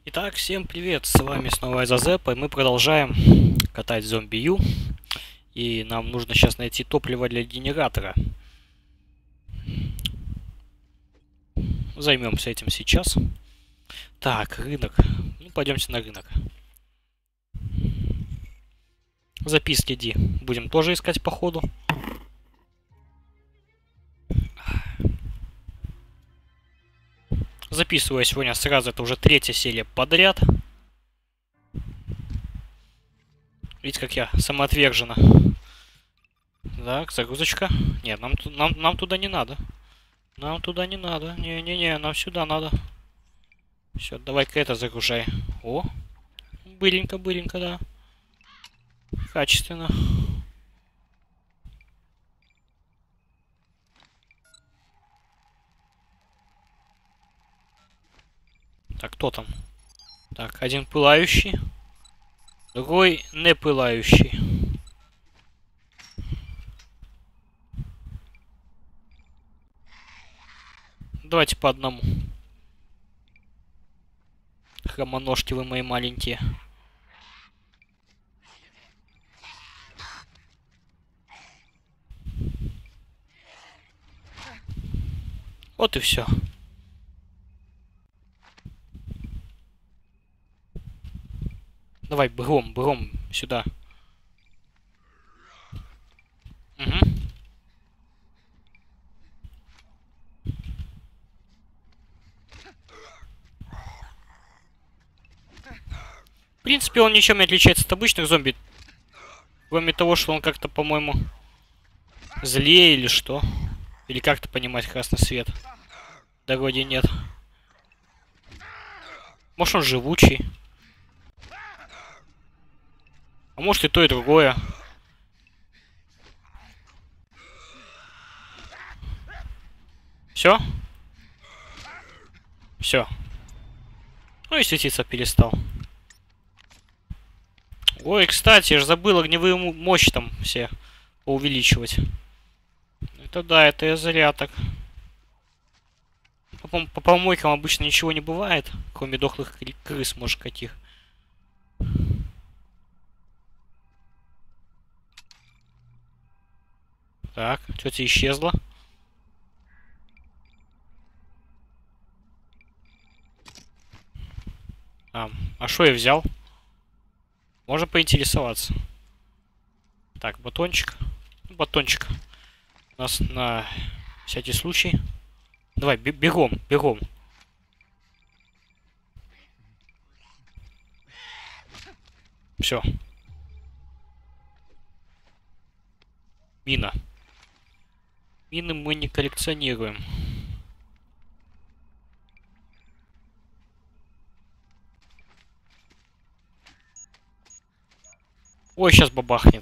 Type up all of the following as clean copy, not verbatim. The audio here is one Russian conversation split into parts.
Итак, всем привет, с вами снова Азазепа, и мы продолжаем катать зомби Ю. И нам нужно сейчас найти топливо для генератора. Займемся этим сейчас. Так, рынок. Ну, пойдемте на рынок. Записки Ди будем тоже искать по ходу. Записываю сегодня сразу, это уже третья серия подряд. Видите, как я самоотверженно. Так, загрузочка. Нет, нам туда не надо. Нам туда не надо. Не-не-не, нам сюда надо. Все, давай-ка это загружай. О, быренько, да. Качественно. Так, кто там? Так, один пылающий. Другой не пылающий. Давайте по одному. Хромоножки вы мои маленькие. Вот и все. Давай, бегом сюда. Угу. В принципе, он ничем не отличается от обычных зомби. Кроме того, что он как-то, по-моему, злее или что. Или как-то понимать красный свет. Да вроде нет. Может, он живучий. А может и то, и другое. Все? Все. Ну и светиться перестал. Ой, кстати, я же забыл огневую мощь там все увеличивать. Это да, это я зря так. По помойкам обычно ничего не бывает, кроме дохлых крыс, может, каких. Так, тетя исчезла. А что я взял? Можно поинтересоваться. Так, батончик. Батончик. У нас на всякий случай. Давай, бегом. Все. Мина. Мины мы не коллекционируем. Ой, сейчас бабахнет.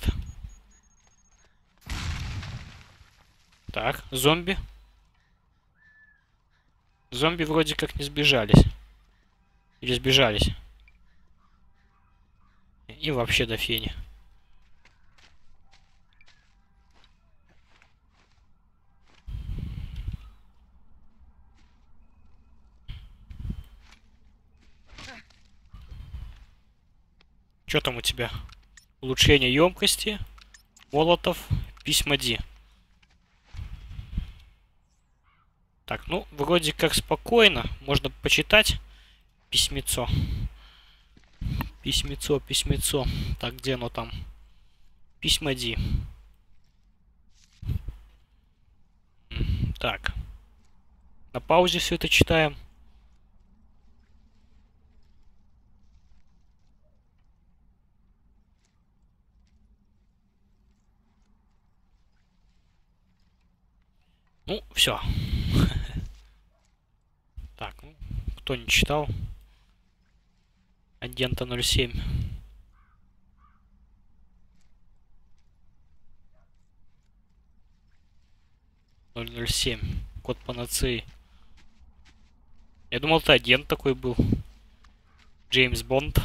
Так, зомби. Зомби вроде как не сбежались. Или сбежались. И вообще до фени. Что там у тебя? Улучшение емкости. Молотов. Письма Ди. Так, ну, вроде как спокойно. Можно почитать. Письмецо. Письмецо. Так, где оно там? Письма Ди. Так. На паузе все это читаем. Ну, все. Так, ну, кто не читал? Агента 07. 007. Код панацеи. Я думал, это агент такой был. Джеймс Бонд.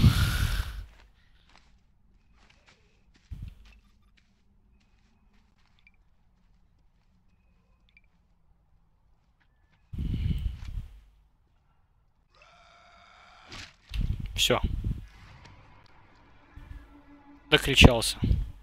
Все. Докричался.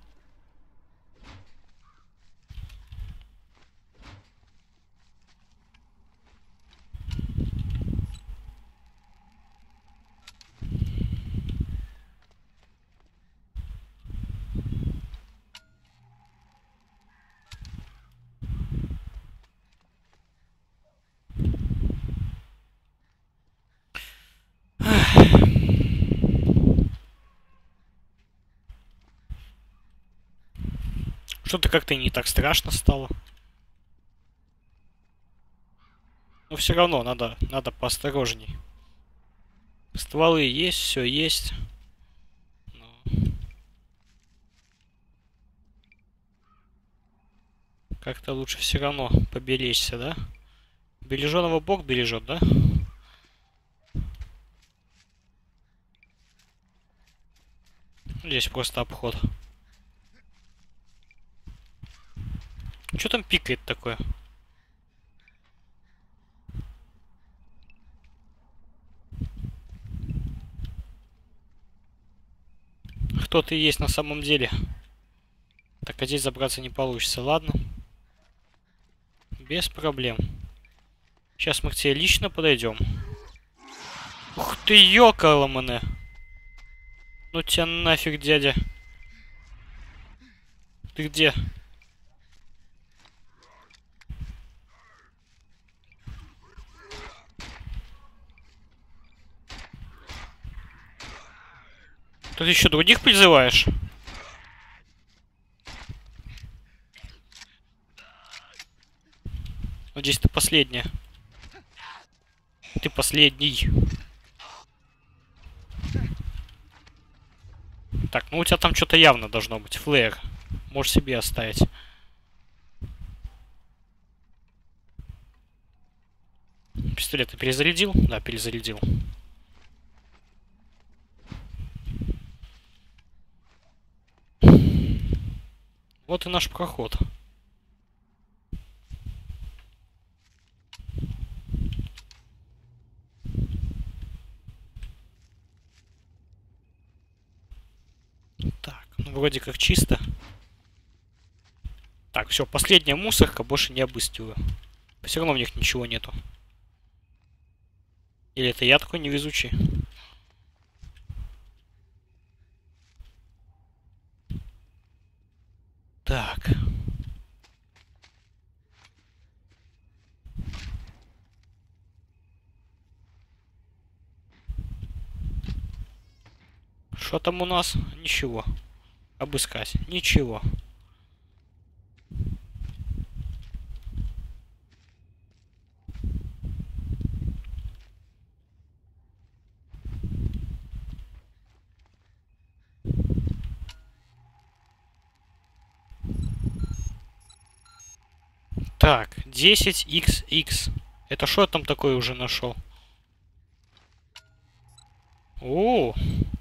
Что-то как-то не так страшно стало. Но все равно надо поосторожней. Стволы есть, все есть. Но как-то лучше все равно поберечься, да? Береженого Бог бережет, да? Здесь просто обход. Что там пикает такое? Кто ты есть на самом деле? Так, а здесь забраться не получится, ладно? Без проблем. Сейчас мы к тебе лично подойдем. Ух ты, ёкаламане! Ну тебя нафиг, дядя. Ты где? Ты еще других призываешь? Вот здесь ты последняя. Ты последний. Так, ну у тебя там что-то явно должно быть. Флэр. Можешь себе оставить. Пистолет ты перезарядил? Да, перезарядил. Вот и наш проход. Так, ну вроде как чисто. Так, все, последняя мусорка, больше не обыскиваю. Все равно в них ничего нету. Или это я такой невезучий? Так. Что там у нас? Ничего. Обыскать. Ничего. Так, 10xx. Это что я там такое уже нашел? О,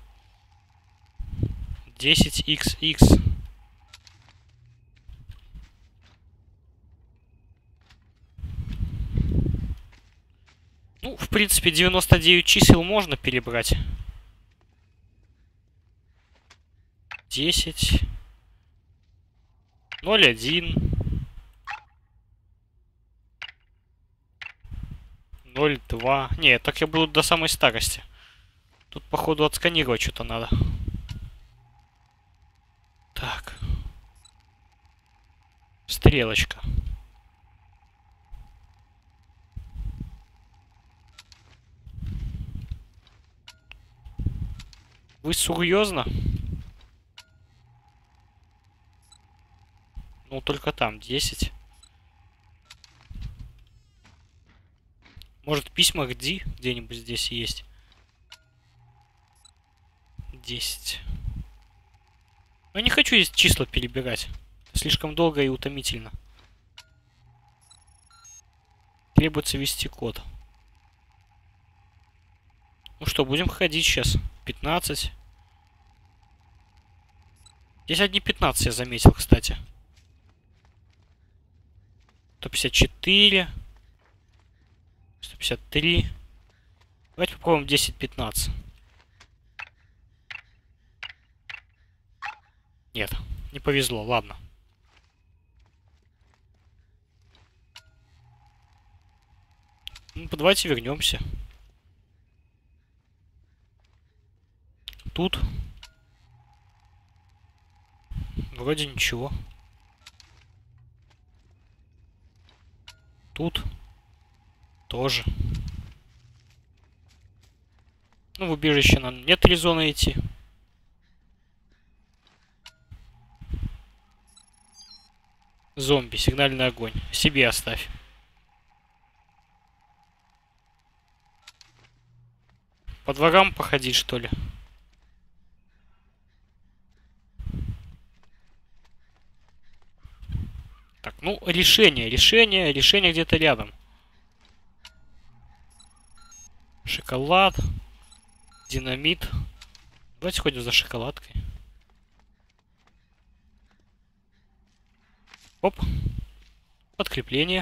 10xx. Ну, в принципе, 99 чисел можно перебрать. 10. 01. 02. Не, так я буду до самой старости. Тут, походу, отсканировать что-то надо. Так. Стрелочка. Вы серьезно? Ну, только там 10. Может, письма где-нибудь здесь есть? 10. Я не хочу здесь числа перебирать. Слишком долго и утомительно. Требуется ввести код. Ну что, будем ходить сейчас. 15. Здесь одни 15 я заметил, кстати. 154. 153. Давайте попробуем 10-15. Нет, не повезло, ладно. Ну, давайте вернемся. Тут вроде ничего. Тут тоже. Ну, в убежище нам нет резона идти. Зомби, сигнальный огонь. Себе оставь. По дворам походить, что ли? Так, ну, решение где-то рядом. Шоколад. Динамит. Давайте ходим за шоколадкой. Оп. Подкрепление.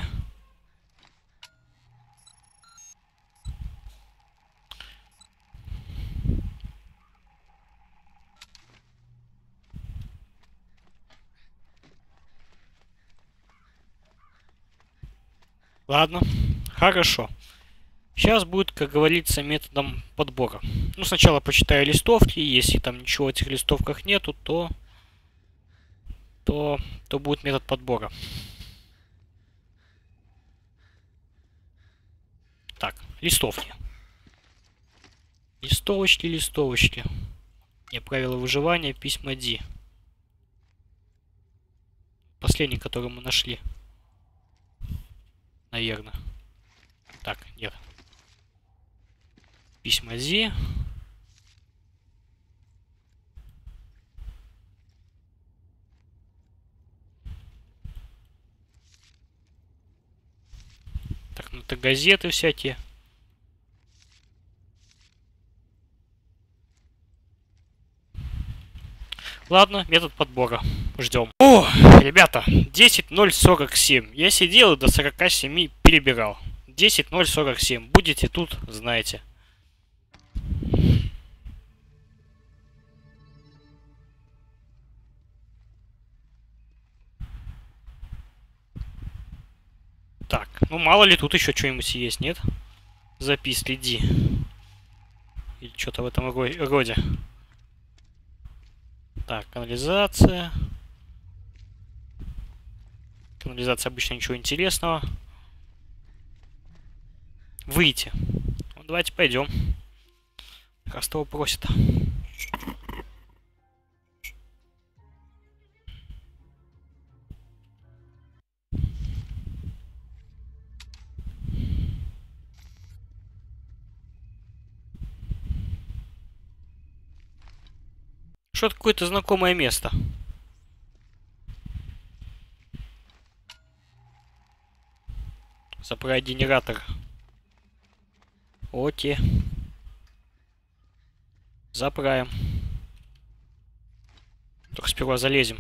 Ладно. Хорошо. Сейчас будет, как говорится, методом подбора. Ну, сначала почитаю листовки. Если там ничего в этих листовках нету, то будет метод подбора. Так, листовки. Листовочки. Не, правила выживания, письма Ди. Последний, который мы нашли. Наверное. Так, нет. Письма Ди. Так, ну это газеты всякие. Ладно, метод подбора. Ждем. О, ребята, 10.047. Я сидел и до 47 перебирал. 10.047. Будете тут, знаете. Так, ну мало ли тут еще что-нибудь есть, нет? Запись, следи. Или что-то в этом роде. Так, канализация. Канализация обычно ничего интересного. Выйти. Ну, давайте пойдем. Раз того просит. Что-то какое-то знакомое место. Заправить генератор. Окей. Заправим. Только сперва залезем.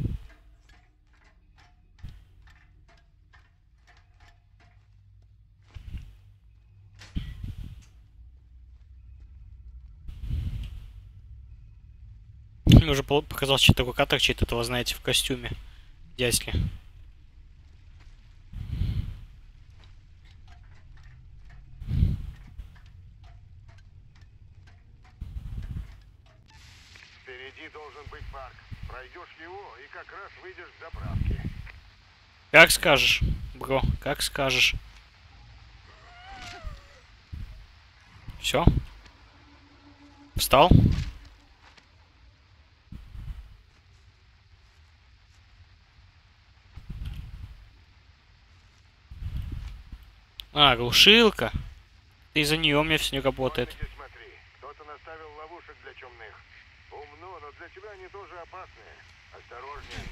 Мне уже показался чей-то рукатор, чей-то этого, знаете, в костюме. Дядьки. Впереди должен быть парк. Пройдешь его и как раз выйдешь с заправки. Как скажешь, бро, как скажешь. Все? Встал? А, глушилка. Из-за нее у меня все не работает. Смотри, кто-то наставил ловушек для чумных. Умно, но для тебя они тоже опасные. Осторожнее.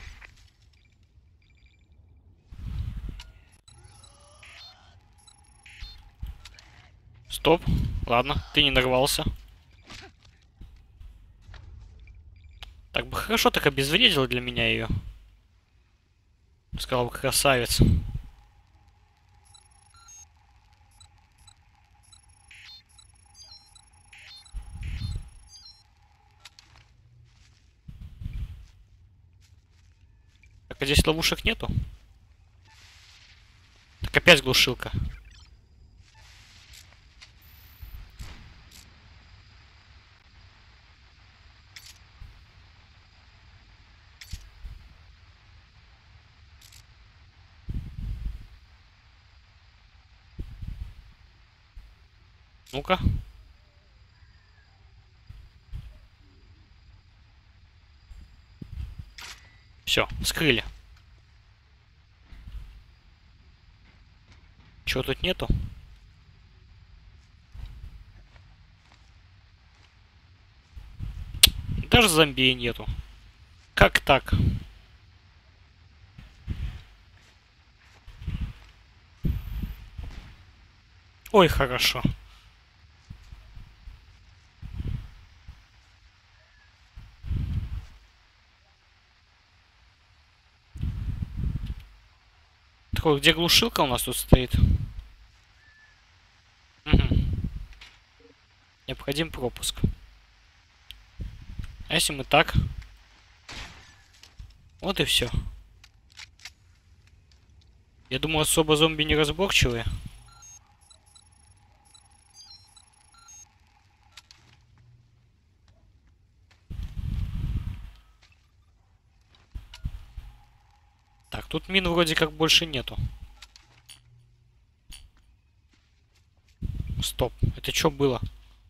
Стоп. Ладно, ты не нарвался. Так бы хорошо так обезвредил для меня ее. Сказал бы, красавец. Так, а здесь ловушек нету? Так, опять глушилка. Ну-ка. Все, вскрыли. Чего тут нету? Даже зомби нету. Как так? Ой, хорошо. Такой, где глушилка у нас тут стоит? Угу. Необходим пропуск. А если мы так? Вот и все. Я думаю, особо зомби неразборчивые. Так, тут мин вроде как больше нету. Стоп, это что было?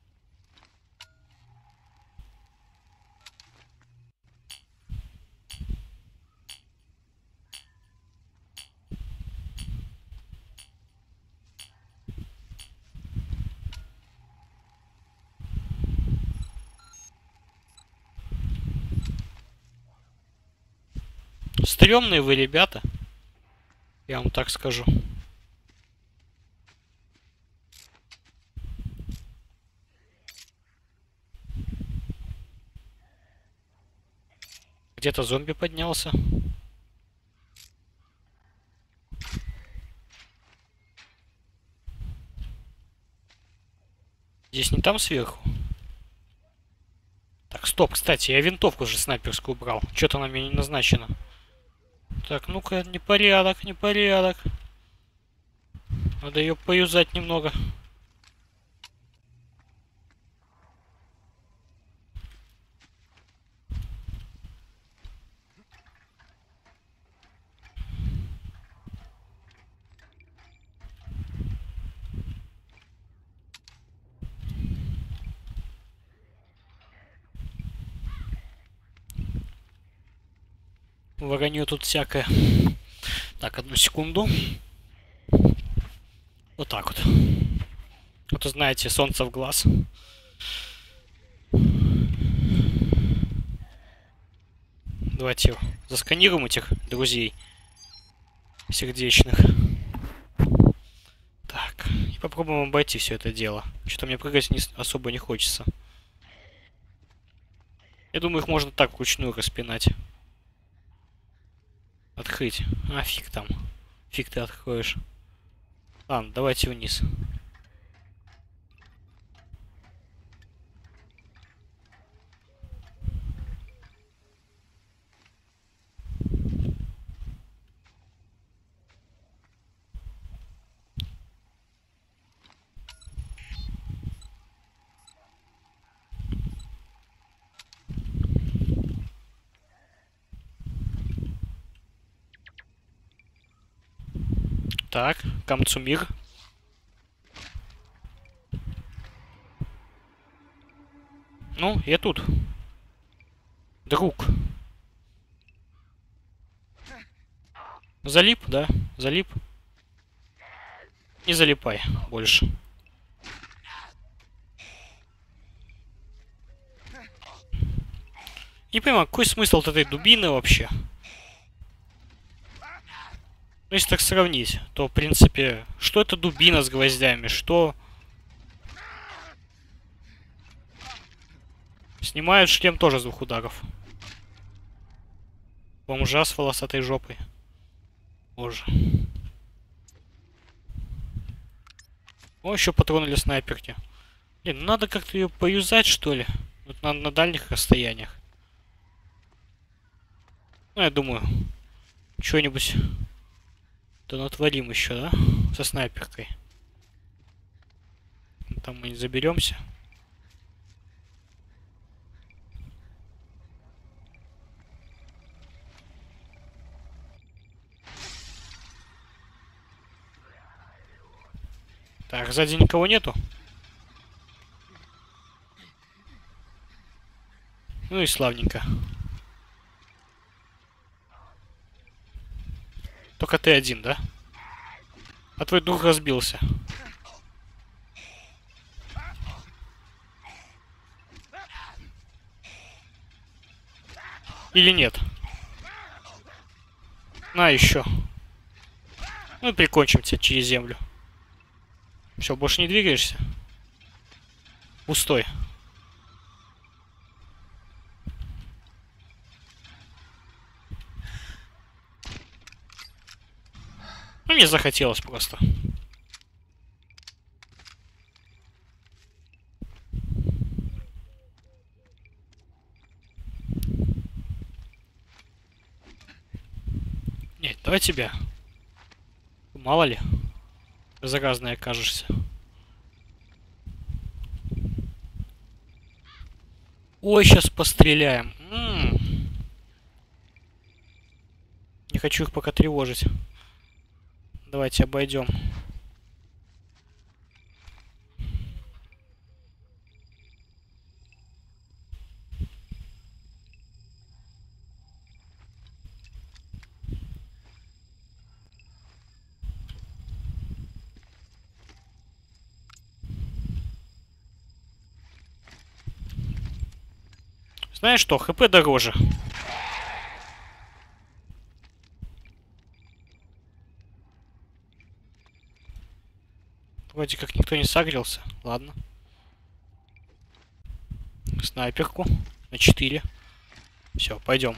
Стремные вы, ребята. Я вам так скажу. Где-то зомби поднялся. Здесь не там сверху. Так, стоп, кстати, я винтовку же снайперскую убрал. Что-то она мне не назначена. Так, ну-ка, непорядок, непорядок. Надо ее поюзать немного. Воронье тут всякое. Так, одну секунду. Вот так вот. Вот, знаете, солнце в глаз. Давайте засканируем этих друзей сердечных. Так, и попробуем обойти все это дело. Что-то мне прыгать особо не хочется. Я думаю, их можно так вручную распинать. Открыть. А, фиг там. Фиг ты откроешь. Ладно, давайте вниз. Так, Камцумир. Ну, я тут. Друг. Залип, да? Залип. Не залипай больше. Не понимаю, какой смысл от этой дубины вообще? Ну, если так сравнить, то, в принципе, что это дубина с гвоздями, что... Снимают шлем тоже с 2 ударов. Бомжа с волосатой жопой. Боже. О, еще патроны для снайперки. Блин, надо как-то ее поюзать, что ли? Вот на дальних расстояниях. Ну, я думаю, что-нибудь да натворим еще, да? Со снайперкой. Там мы не заберемся. Так, сзади никого нету. Ну и славненько. Только ты один, да? А твой друг разбился. Или нет? На, еще. Ну и прикончим тебя через землю. Все, больше не двигаешься? Пустой. Ну, мне захотелось просто. Нет, давай тебя. Мало ли. Заразной окажешься. Ой, сейчас постреляем. Не хочу их пока тревожить. Давайте обойдем. Знаешь что, ХП дороже. Вроде как никто не согрелся. Ладно. Снайперку на 4. Все, пойдем.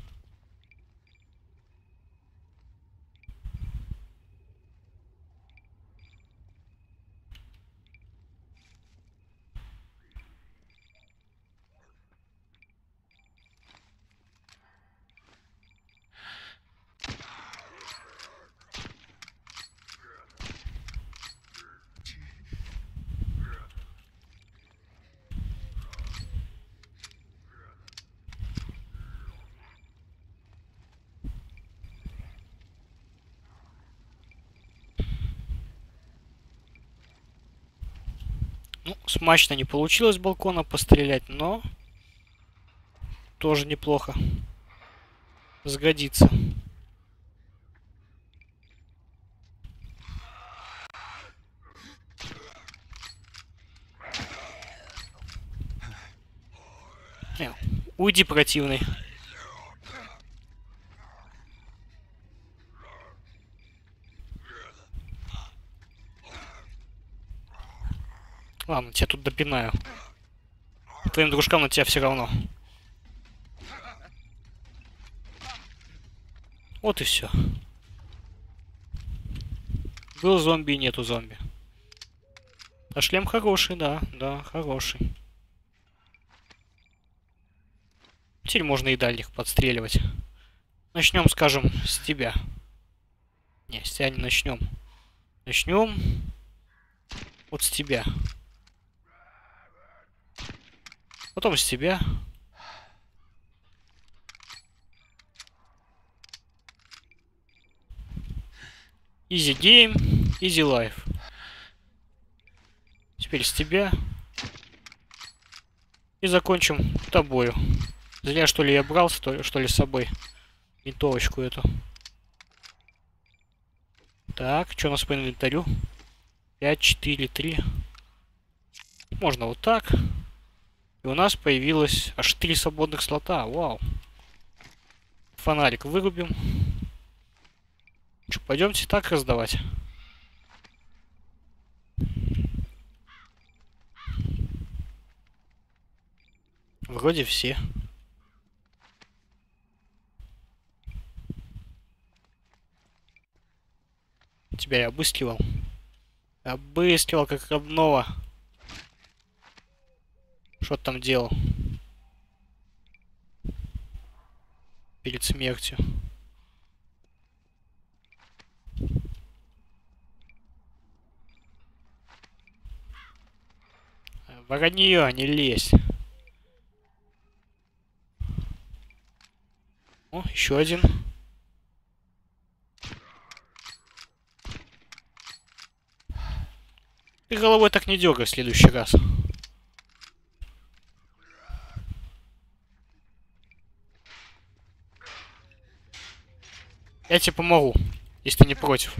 Ну, смачно не получилось с балкона пострелять, но тоже неплохо. Сгодится. Уйди, противный. Ладно, тебя тут допинаю. Твоим дружкам на тебя все равно. Вот и все. Был зомби и нету зомби. А шлем хороший, да, да, хороший. Теперь можно и дальних подстреливать. Начнем, скажем, с тебя. Не, с тебя не начнем. Начнем вот с тебя. Потом с тебя. Easy game, easy life. Теперь с тебя. И закончим тобою. Зря, что ли, я брал, что ли, с собой винтовочку эту. Так, что у нас по инвентарю? 5, 4, 3. Можно вот так. И у нас появилось аж 3 свободных слота. Вау. Фонарик вырубим. Что, пойдемте так раздавать? Вроде все. Тебя я обыскивал. Обыскивал как родного. Что ты там делал? Перед смертью. Воронье, не лезь. О, еще один. Ты головой так не дергай в следующий раз. Я тебе помогу, если ты не против.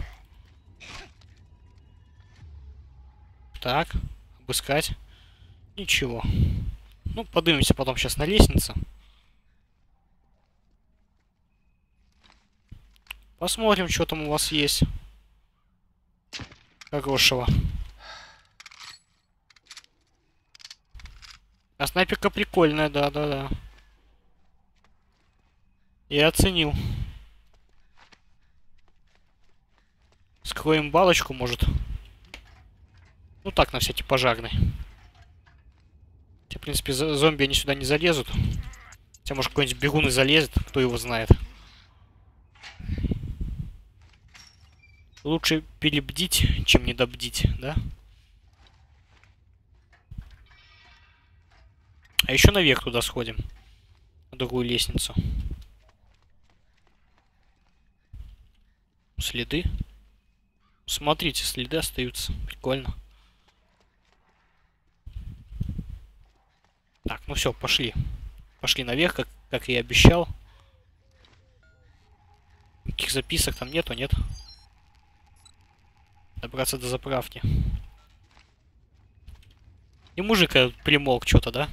Так, обыскать. Ничего. Ну, поднимемся потом сейчас на лестницу. Посмотрим, что там у вас есть. Хорошего. А снайперка прикольная, да-да-да. Я оценил. Скроем балочку, может. Ну так, на всякий пожарный. Хотя, в принципе, зомби они сюда не залезут. Хотя, может, какой-нибудь бегун и залезет, кто его знает. Лучше перебдить, чем недобдить, да? А еще наверх туда сходим. На другую лестницу. Следы. Смотрите, следы остаются. Прикольно. Так, ну все, пошли. Пошли наверх, как и обещал. Никаких записок там нету, нет? Добраться до заправки. И мужик примолк что-то, да?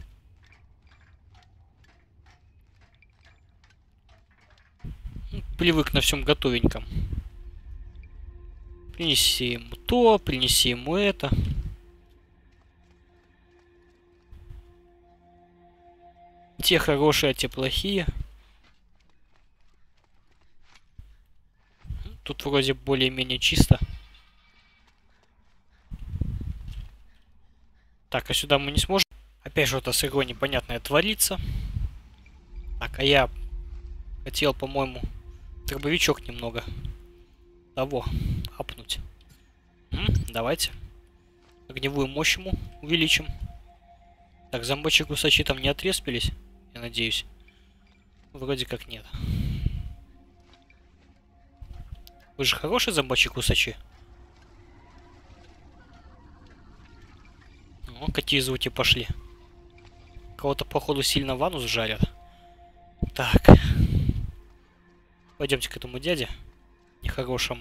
Привык на всем готовеньком. Принеси ему то, принеси ему это. Те хорошие, а те плохие. Тут вроде более-менее чисто. Так, а сюда мы не сможем. Опять что-то с игрой непонятное творится. Так, а я хотел, по-моему, дробовичок немного того апнуть. Давайте. Огневую мощь ему увеличим. Так, зомбачи-гусачи там не отреспились, я надеюсь. Вроде как нет. Вы же хорошие зомбачи-гусачи? Ну, какие звуки пошли. Кого-то, походу, сильно ванну сжарят. Так. Пойдемте к этому дяде. Нехорошему.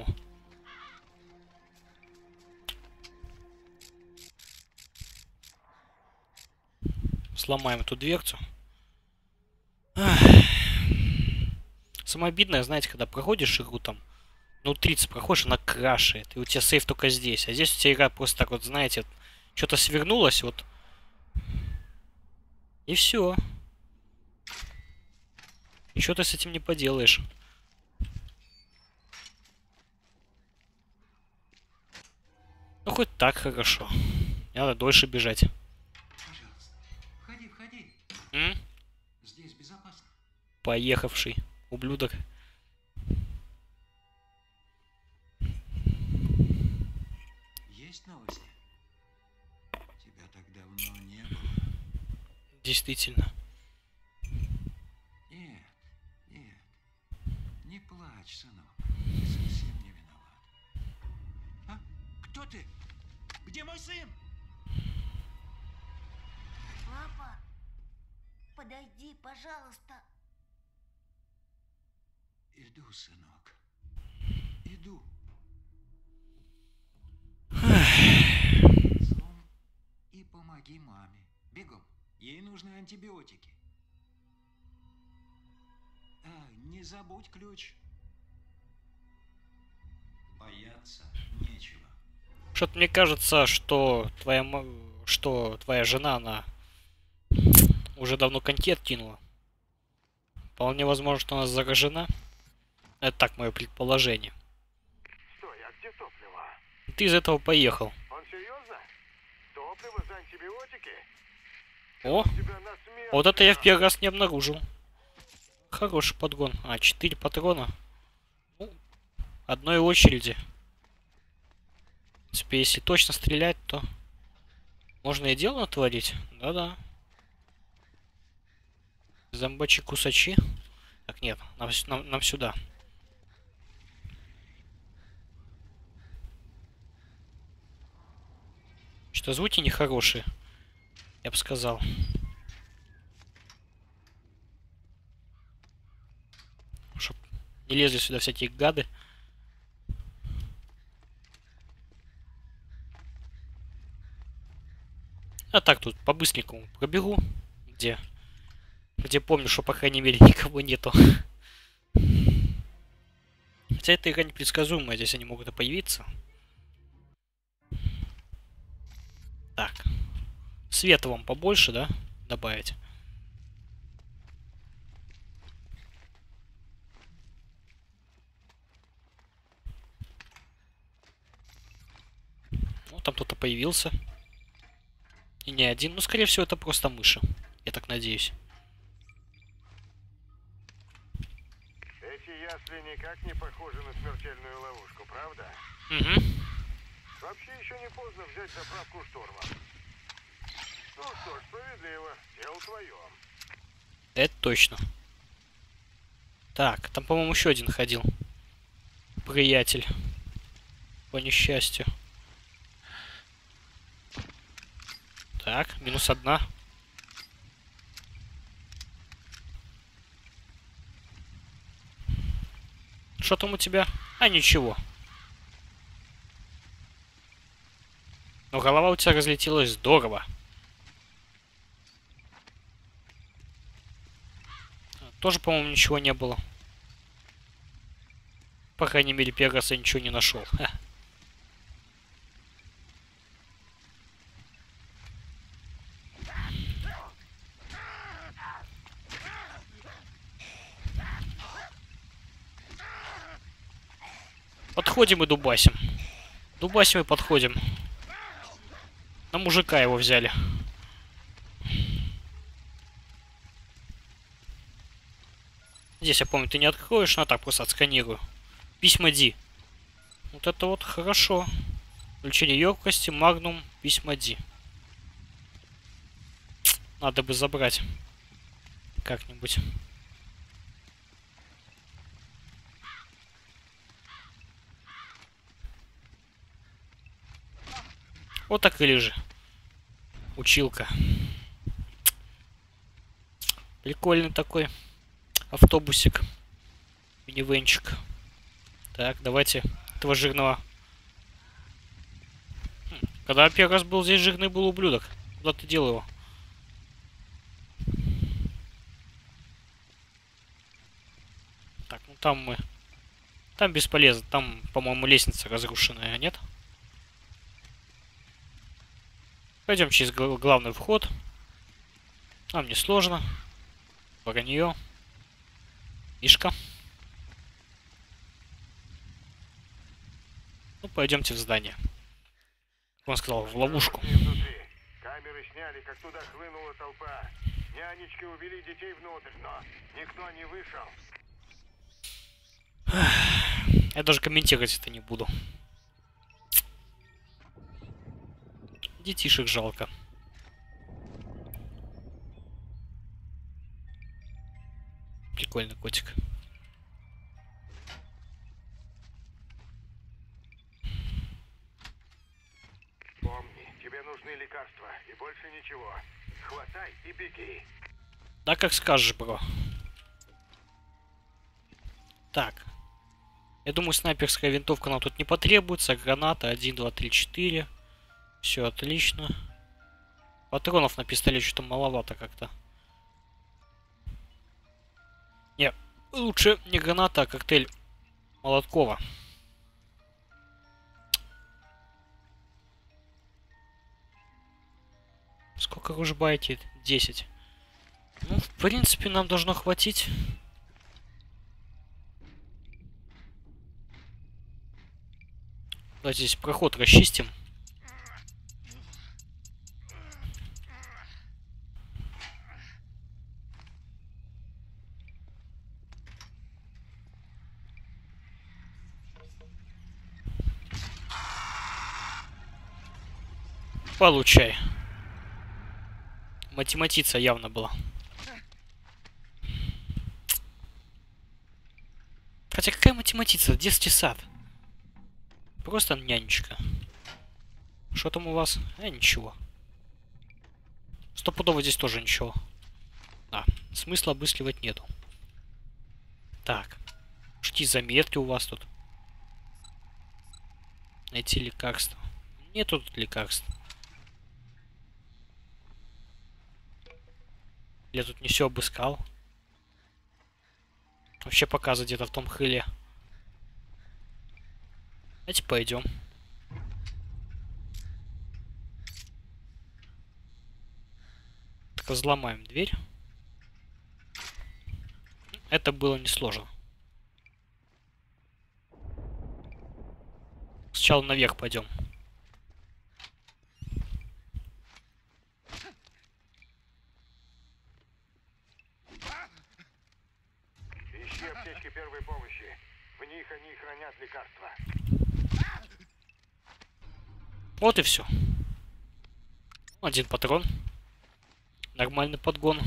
Сломаем эту дверцу. Ах. Самое обидное, знаете, когда проходишь игру там, ну 30 проходишь, она крашает. И у тебя сейф только здесь. А здесь у тебя игра просто так вот, знаете, что-то свернулось, вот. И все. Ничего ты с этим не поделаешь. Ну хоть так хорошо. Не надо дольше бежать. Пожалуйста, входи, входи. М? Здесь безопасно. Поехавший ублюдок. Есть новости? Тебя так давно не было. Действительно. Нет, нет. Не плачь, сынок. Ты совсем не виноват. А? Кто ты? Где мой сын? Папа, подойди, пожалуйста. Иду, сынок. Иду. И помоги маме. Бегом. Ей нужны антибиотики. Не забудь ключ. Бояться нечего. Что-то мне кажется, что твоя жена, она уже давно контент кинула. Вполне возможно, что она заражена. Это так, мое предположение. Стой, а где топливо? Ты из этого поехал. Он серьезно? Топливо за антибиотики? О, Тебя на смерть вот это я в прям. первый раз не обнаружил. Хороший подгон. 4 патрона. Ну, одной очереди. В принципе, если точно стрелять, то Можно и дело натворить. Да-да. Зомбачи-кусачи. Так, нет, нам сюда. Что звуки нехорошие, я бы сказал. Чтоб не лезли сюда всякие гады. А так тут по-быстренькому пробегу. Где помню, что по крайней мере никого нету. Хотя эта игра непредсказуемая, здесь они могут и появиться. Так. Света вам побольше, да? Добавить. Ну, там кто-то появился. И не один. Ну, скорее всего, это просто мыши. Я так надеюсь. Эти ясли никак не похожи на смертельную ловушку, правда? Угу. Вообще еще не поздно взять заправку шторма. Ну что ж, справедливо. Дело твое. Это точно. Так, там, по-моему, еще один ходил. Приятель. По несчастью. Так, -1. Что там у тебя? А, ничего. Но голова у тебя разлетелась здорово. Тоже, по-моему, ничего не было. По крайней мере, первый раз я ничего не нашел. Ха. Подходим и дубасим. Дубасим и подходим. На мужика его взяли. Здесь, я помню, ты не откроешь, но так просто отсканирую. Письма Ди. Вот это вот хорошо. Увеличение емкости, магнум, письма Ди. Надо бы забрать. Как-нибудь. Вот так и лежи. Училка. Прикольный такой автобусик. Минивенчик. Так, давайте этого жирного. Когда первый раз был здесь, жирный был ублюдок. Куда ты дел его? Так, ну там мы... Там бесполезно. Там, по-моему, лестница разрушенная, нет? Пойдем через главный вход. Нам не сложно. Воронье. Мишка. Ну, пойдемте в здание. Как он сказал, в ловушку. Камеры сняли, как туда хлынула толпа. Нянечки увели детей внутрь, но никто не вышел. Я даже комментировать это не буду. Детишек жалко. Прикольный котик. Помни, тебе нужны лекарства и больше ничего. Хватай и беги. Да как скажешь, бро. Так. Я думаю, снайперская винтовка нам тут не потребуется. Граната 1, 2, 3, 4. Все отлично. Патронов на пистолет что-то маловато как-то. Не, лучше не граната, а коктейль Молоткова. Сколько вы жбаете? 10. Ну, в принципе, нам должно хватить. Давайте здесь проход расчистим. Получай. Математица явно была. Хотя какая математица? Детский сад. Просто нянечка. Что там у вас? Ничего. Стопудово здесь тоже ничего. А, смысла обыскивать нету. Так. Какие заметки у вас тут? Найти лекарства. Нету тут лекарств. Я тут не все обыскал. Вообще показы где-то в том хыле. Давайте пойдем. Так, взломаем дверь. Это было несложно. Сначала наверх пойдем. Ищи аптечки первой помощи. В них они хранят лекарства. Вот и все. Один патрон. Нормальный подгон.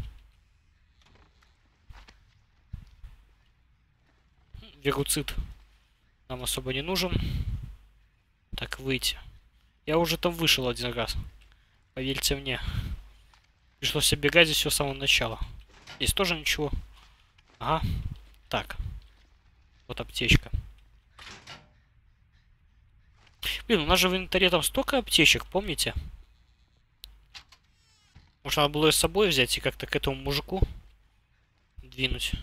Вируцид нам особо не нужен. Так, выйти. Я уже там вышел один раз. Поверьте мне. Пришлось оббегать здесь все с самого начала. Здесь тоже ничего. Ага. Так. Вот аптечка. Блин, у нас же в инвентаре там столько аптечек, помните? Может, надо было ее с собой взять и как-то к этому мужику двинуть.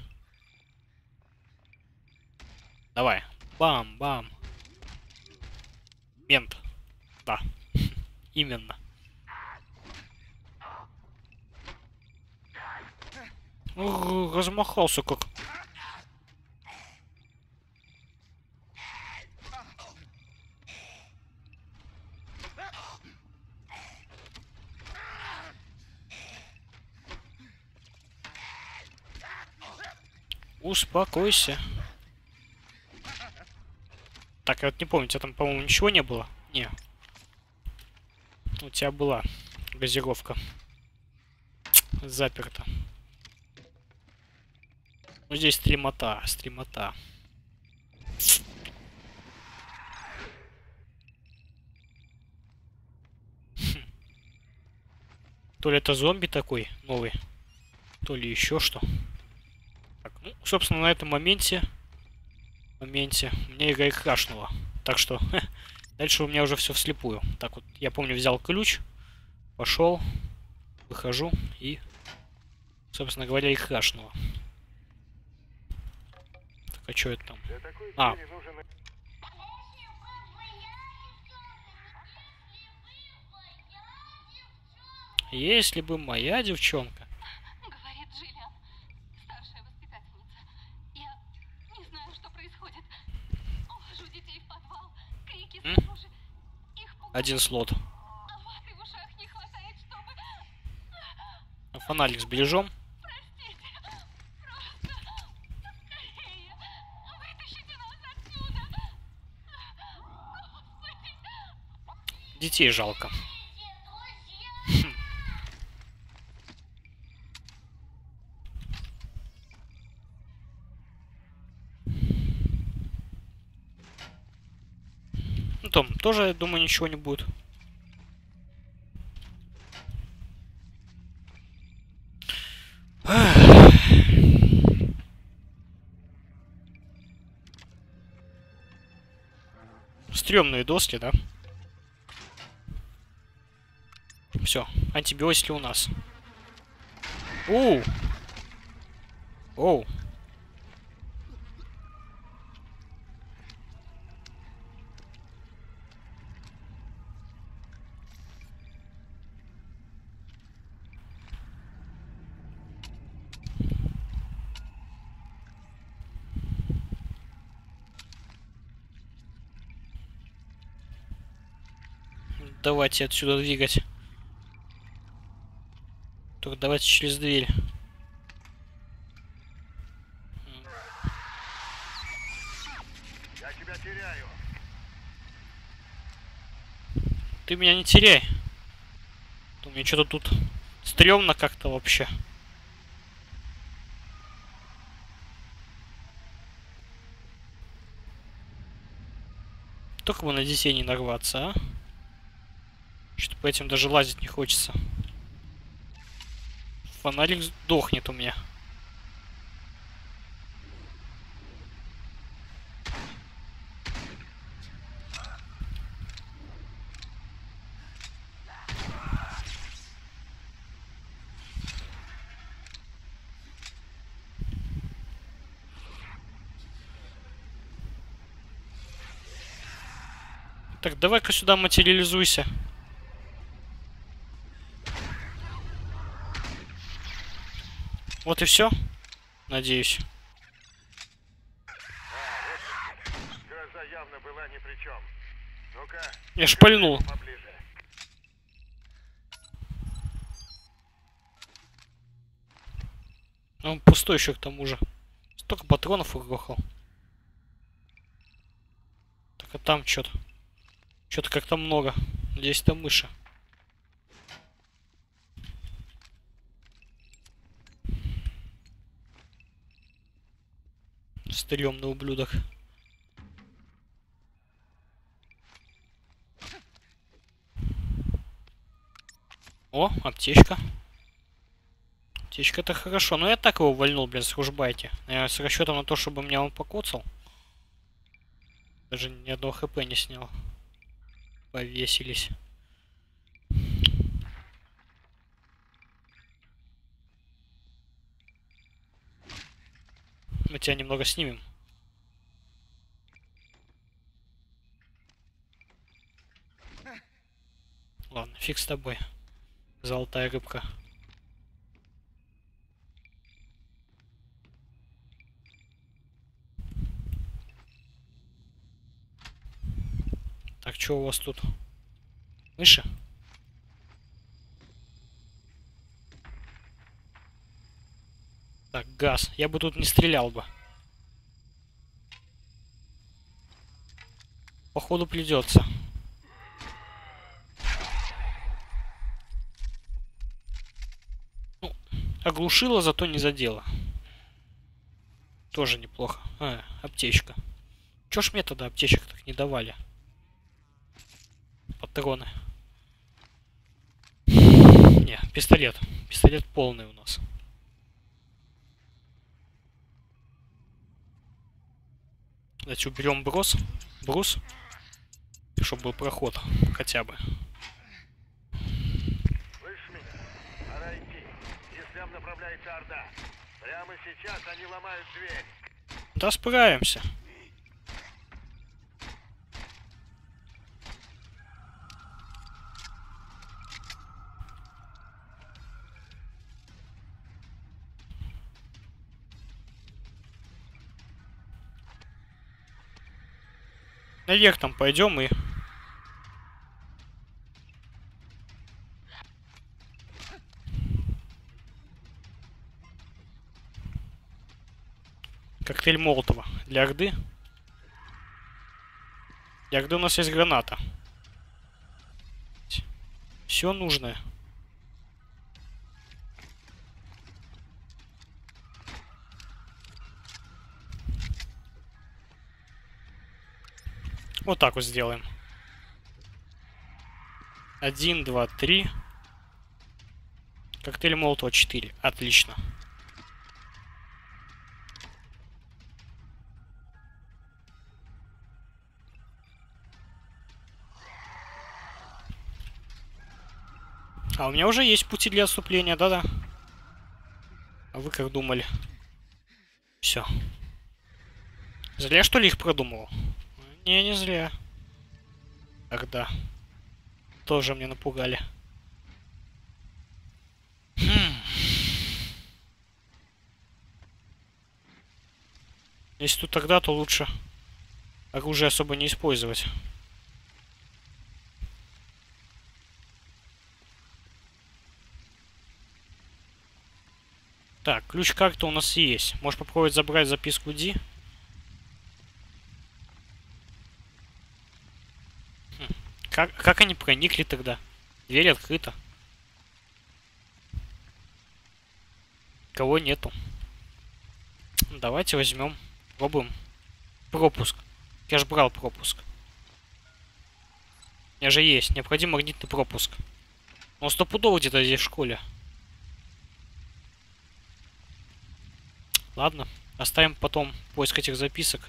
Давай. Бам-бам. Мент. Да. Именно. Размахался как. Успокойся. Так, я вот не помню, у тебя там, по-моему, ничего не было? Не. У тебя была газировка. Заперта. Ну, здесь стримота, стримота. То ли это зомби такой новый, то ли еще что. Так, ну, собственно, на этом моменте мне игра и крашнула. Так что дальше у меня уже все вслепую. Так вот, я помню, взял ключ, пошел, выхожу и, собственно говоря, и крашнула. Так, а что это там? А. Если бы моя девчонка. Говорит Джиллиан, старшая воспитательница. Я не знаю, что происходит. Увожу детей в подвал, крики снаружи. Их пугают. Один слот. А ваты в ушах не хватает, чтобы... Фонарик сбережем. Простите. Просто скорее. Вытащите нас отсюда. Господи. Детей жалко. Ну, там тоже, я думаю, ничего не будет. Стремные доски, да? Все, антибиотики у нас. Оу! Оу! Давайте отсюда двигать. Только давайте через дверь. Я тебя теряю. Ты меня не теряй. У меня что-то тут стрёмно как-то вообще. Только бы на детей не нарваться, а? Что-то по этим даже лазить не хочется. Фонарик сдохнет у меня. Так, давай-ка сюда материализуйся. Вот и все. Надеюсь. Гроза явно была ни при чем. Ну-ка, Я шпальнул. поближе. Он пустой еще к тому же. Столько патронов угрохал. Так, а там что-то. Что-то как-то много. Здесь там мыши. Стрёмный ублюдок. О, аптечка. Аптечка-то хорошо. Но я так его вальнул, блин, с ружбайки. Я с расчетом на то, чтобы меня он покоцал. Даже ни одного хп не снял. Повесились. Мы тебя немного снимем. Ладно, фиг с тобой. Золотая рыбка. Так, что у вас тут? Мыши? Так, газ. Я бы тут не стрелял бы. Походу придется. Ну, оглушила, зато не задела. Тоже неплохо. А, аптечка. Чё ж мне тогда аптечек так не давали? Патроны. Не, пистолет. Пистолет полный у нас. Давайте уберем брус, чтобы был проход хотя бы. Слышь меня? Пора идти. Если направляется Орда. Прямо сейчас они ломают дверь. Да, справимся. Наверх там пойдем и... Коктейль Молотова для Орды. Для Орды у нас есть граната. Все нужное. Вот так вот сделаем. 1, 2, 3. Коктейль Молотова 4. Отлично. А у меня уже есть пути для отступления, да-да. А вы как думали? Все. Зря, что ли, их продумывал? Не, не зря. Тогда. Тоже мне напугали. Если тут тогда, то лучше оружие особо не использовать. Так, ключ-карта у нас есть. Можешь попробовать забрать записку Ди. Как они проникли тогда? Дверь открыта. Никого нету. Давайте возьмем. Пробуем. Пропуск. Я же брал пропуск. У меня же есть. Необходим магнитный пропуск. Он стопудово где-то здесь в школе. Ладно. Оставим потом поиск этих записок.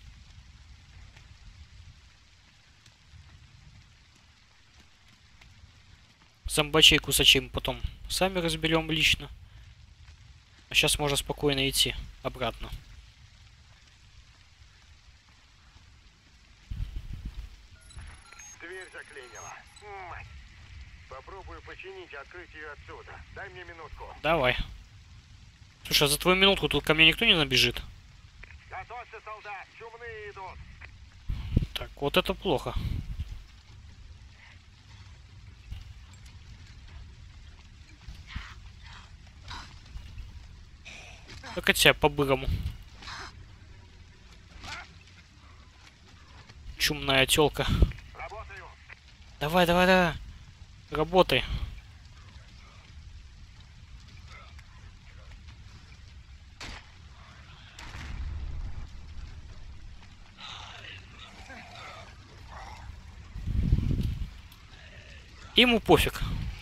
Зомбачей, кусачей мы потом сами разберем лично. А сейчас можно спокойно идти обратно. Дверь заклинила. Мать. Попробую починить и открыть ее отсюда. Дай мне минутку. Давай. Слушай, а за твою минутку тут ко мне никто не набежит? Готовься, солдат. Чумные идут. Так, вот это плохо. Как от тебя по-бырому. Чумная тёлка. Работаю. Давай, давай, давай. Работай. Ему пофиг.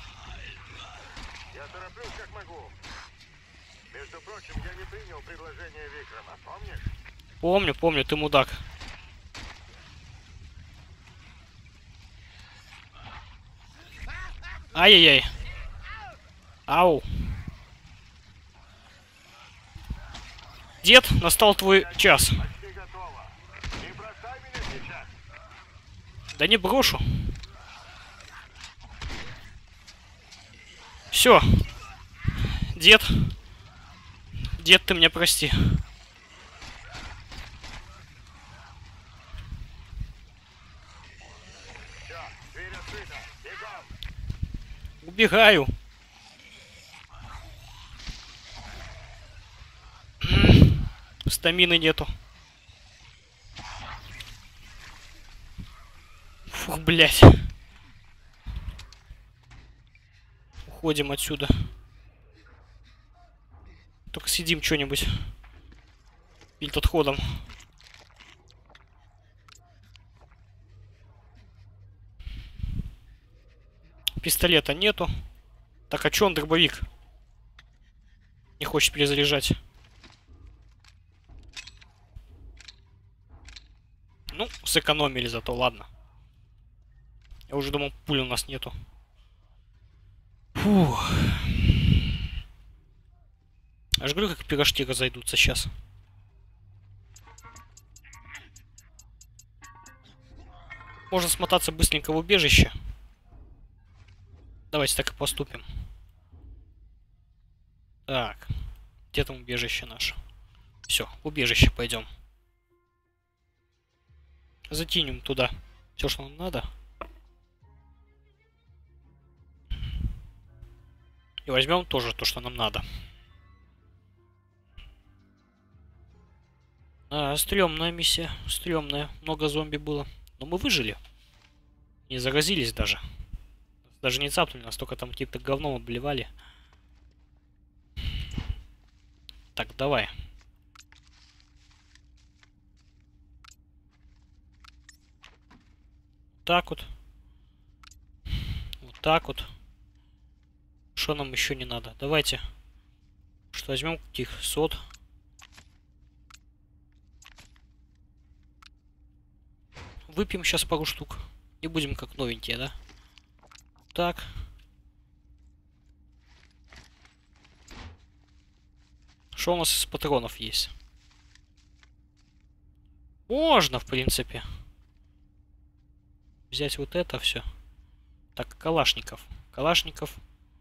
Я тороплюсь как могу. Между прочим, я не принял предложение Викрама. Помнишь? Помню, помню, ты мудак. Ай-яй-яй. Ау. Дед, настал твой час. Почти готово. Не бросай меня сейчас. Да не брошу. Все. Дед. Дед, ты меня прости. Все, дверь открыта. Бегом. Убегаю. Стамины нету. Фух, блядь. Уходим отсюда. Только съедим что-нибудь. Перед отходом. Пистолета нету. Так, а чё он дробовик? Не хочет перезаряжать. Ну, сэкономили зато, ладно. Я уже думал, пуль у нас нету. Фух. Аж говорю, как пирожки разойдутся сейчас. Можно смотаться быстренько в убежище. Давайте так и поступим. Так. Где там убежище наше? Все, в убежище пойдем. Затянем туда все, что нам надо. И возьмем тоже то, что нам надо. Стрёмная миссия. Стрёмная. Много зомби было. Но мы выжили. Не заразились даже. Даже не цапнули, настолько там каким-то говном обливали. Так, давай. Так вот. Вот так вот. Что нам еще не надо? Давайте. Что возьмем каких сот. Выпьем сейчас пару штук. И будем как новенькие, да? Так. Что у нас из патронов есть? Можно, в принципе. Взять вот это все. Так, калашников. Калашников.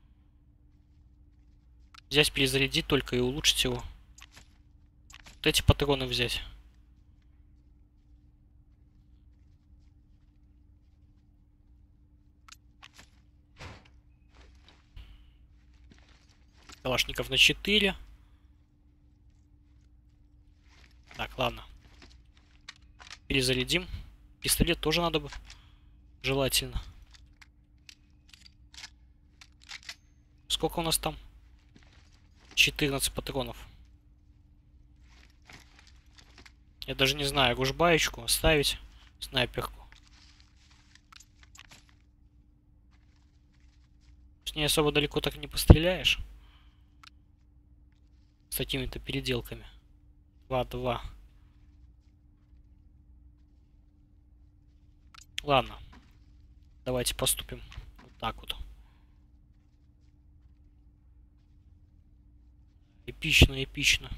Взять, перезарядить только и улучшить его. Вот эти патроны взять. Калашников на 4. Так, ладно. Перезарядим. Пистолет тоже надо бы. Желательно. Сколько у нас там? 14 патронов. Я даже не знаю, гужбаечку оставить, снайперку. С ней особо далеко так не постреляешь. С такими-то переделками. 2-2. Ладно. Давайте поступим вот так вот. Эпично, эпично.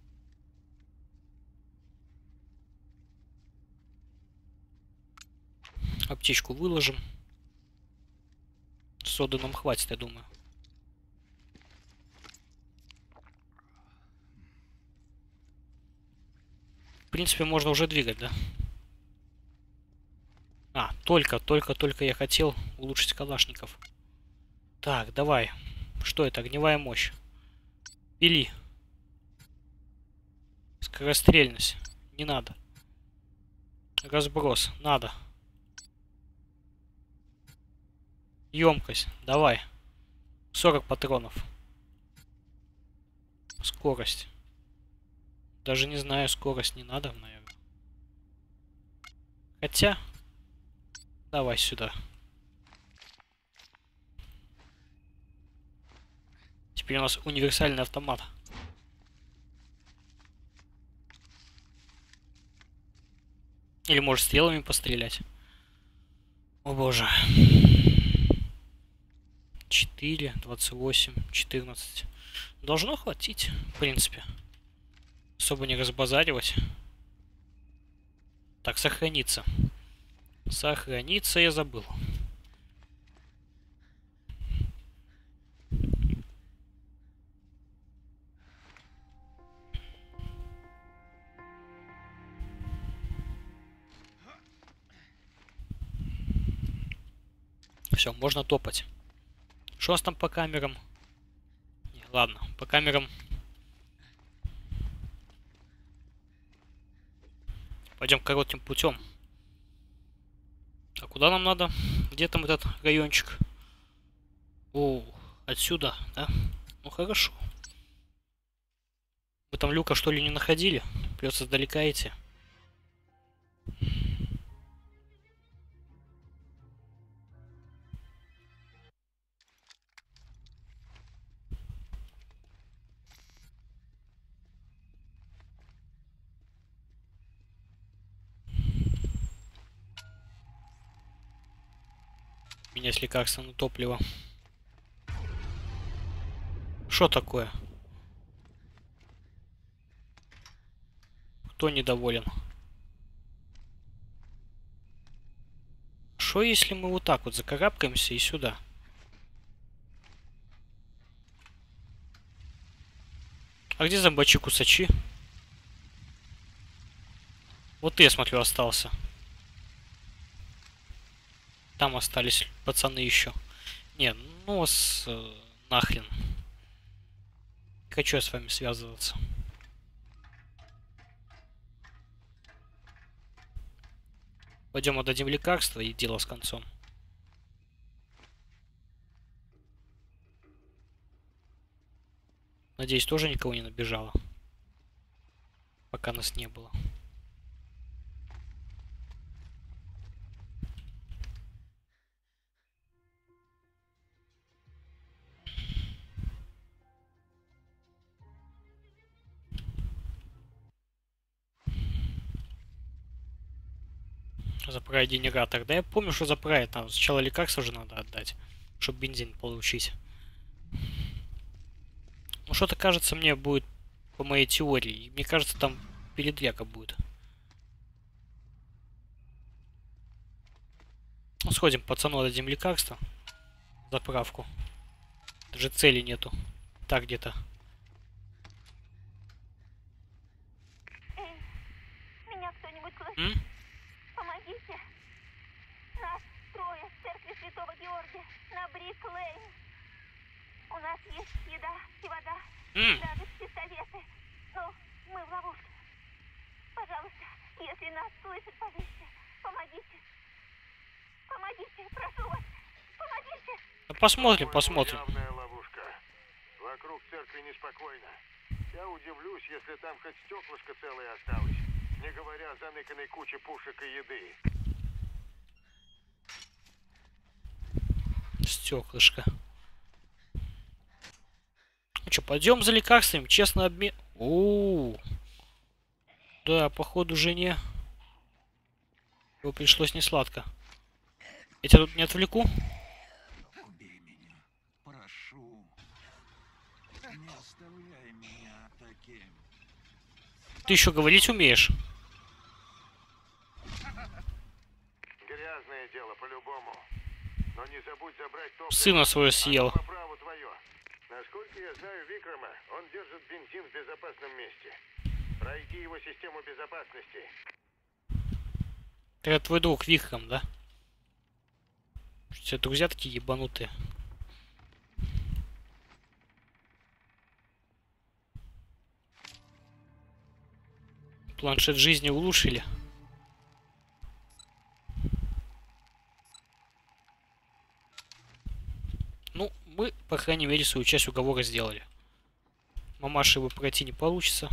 Аптечку выложим. Соды нам хватит, я думаю. В принципе, можно уже двигать, да? А, только я хотел улучшить калашников. Так, давай. Что это? Огневая мощь. Пили. Скорострельность. Не надо. Разброс. Надо. Емкость. Давай. 40 патронов. Скорость. Даже не знаю, скорость не надо, наверное. Хотя... Давай сюда. Теперь у нас универсальный автомат. Или может стрелами пострелять. О боже. 4, 28, 14. Должно хватить, в принципе. Особо не разбазаривать. Так, сохраниться. Сохраниться я забыл. Все, можно топать. Что у нас там по камерам? Не, ладно, по камерам. Пойдем коротким путем. А куда нам надо? Где там этот райончик? О, отсюда, да? Ну хорошо. Вы там люка что ли не находили? Придется сдалека идти. У меня есть лекарство на топливо. Что такое? Кто недоволен? Что если мы вот так вот закарабкаемся и сюда? А где зомбачи-кусачи? Вот ты, я смотрю, остался. Там остались пацаны еще. Не, ну вас нахрен. Не хочу я с вами связываться. Пойдем отдадим лекарство и дело с концом. Надеюсь, тоже никого не набежало. Пока нас не было. Заправить генератор. Да я помню, что заправить надо. Сначала лекарство же надо отдать, чтобы бензин получить. Ну что-то кажется мне будет по моей теории. Мне кажется, там передряга будет. Ну, сходим, пацану отдадим лекарство. Заправку. Даже цели нету. Так где-то. Эй, меня кто-нибудь слышит? М? Помогите. Нас трое в церкви Святого Георгия на Брик-Лейн. У нас есть еда и вода, даже пистолеты. Но мы в ловушке. Пожалуйста, если нас слышат, поверьте, помогите. Помогите, прошу вас, помогите. Посмотрим, посмотрим. Явная ловушка. Вокруг церкви неспокойно. Я удивлюсь, если там хоть стеклышко целое осталось, не говоря о заныканной куче пушек и еды. Стеклышко. Ну что, пойдем за лекарствами, честно обмен... О, да, походу жене его пришлось не сладко. Я тебя тут не отвлеку? Убей меня, прошу. Не оставляй меня таким. Ты еще говорить умеешь? Грязное дело по-любому. Но не забудь забрать топливо. Сына свое съел. По праву твое. Насколько я знаю Викрама, он держит бензин в безопасном месте. Пройди его систему безопасности. Это твой друг Викрам, да? Все друзья такие ебанутые. Планшет жизни улучшили. Ну, мы, по крайней мере, свою часть уговора сделали. Мамаши его пройти не получится.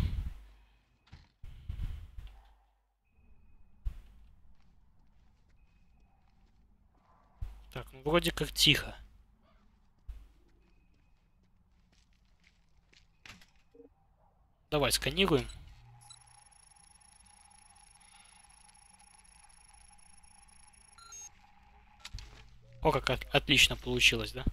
Так, ну вроде как тихо. Давай сканируем. О, как отлично получилось, да?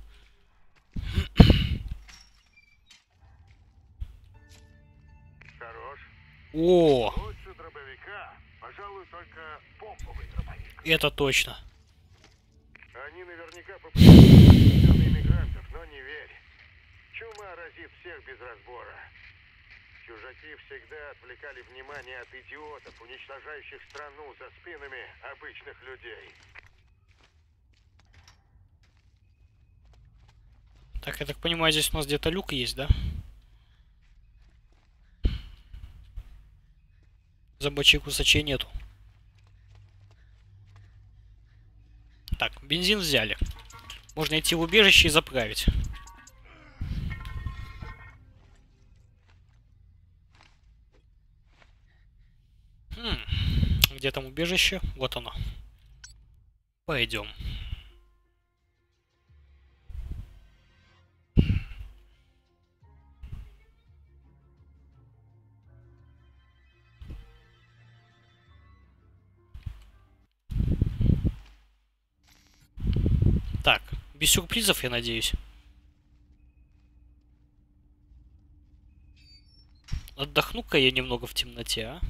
Хорош. О, Лучше дробовика, пожалуй, только помповый дробовик. это точно. Они наверняка попытаются на иммигрантов, но не верь. Чума разит всех без разбора. Чужаки всегда отвлекали внимание от идиотов, уничтожающих страну за спинами обычных людей. Так, я так понимаю, здесь у нас где-то люк есть, да? Забочек высочей нету. Так, бензин взяли. Можно идти в убежище и заправить. Где там убежище? Вот оно. Пойдем. Так, без сюрпризов, я надеюсь. Отдохну-ка я немного в темноте, а?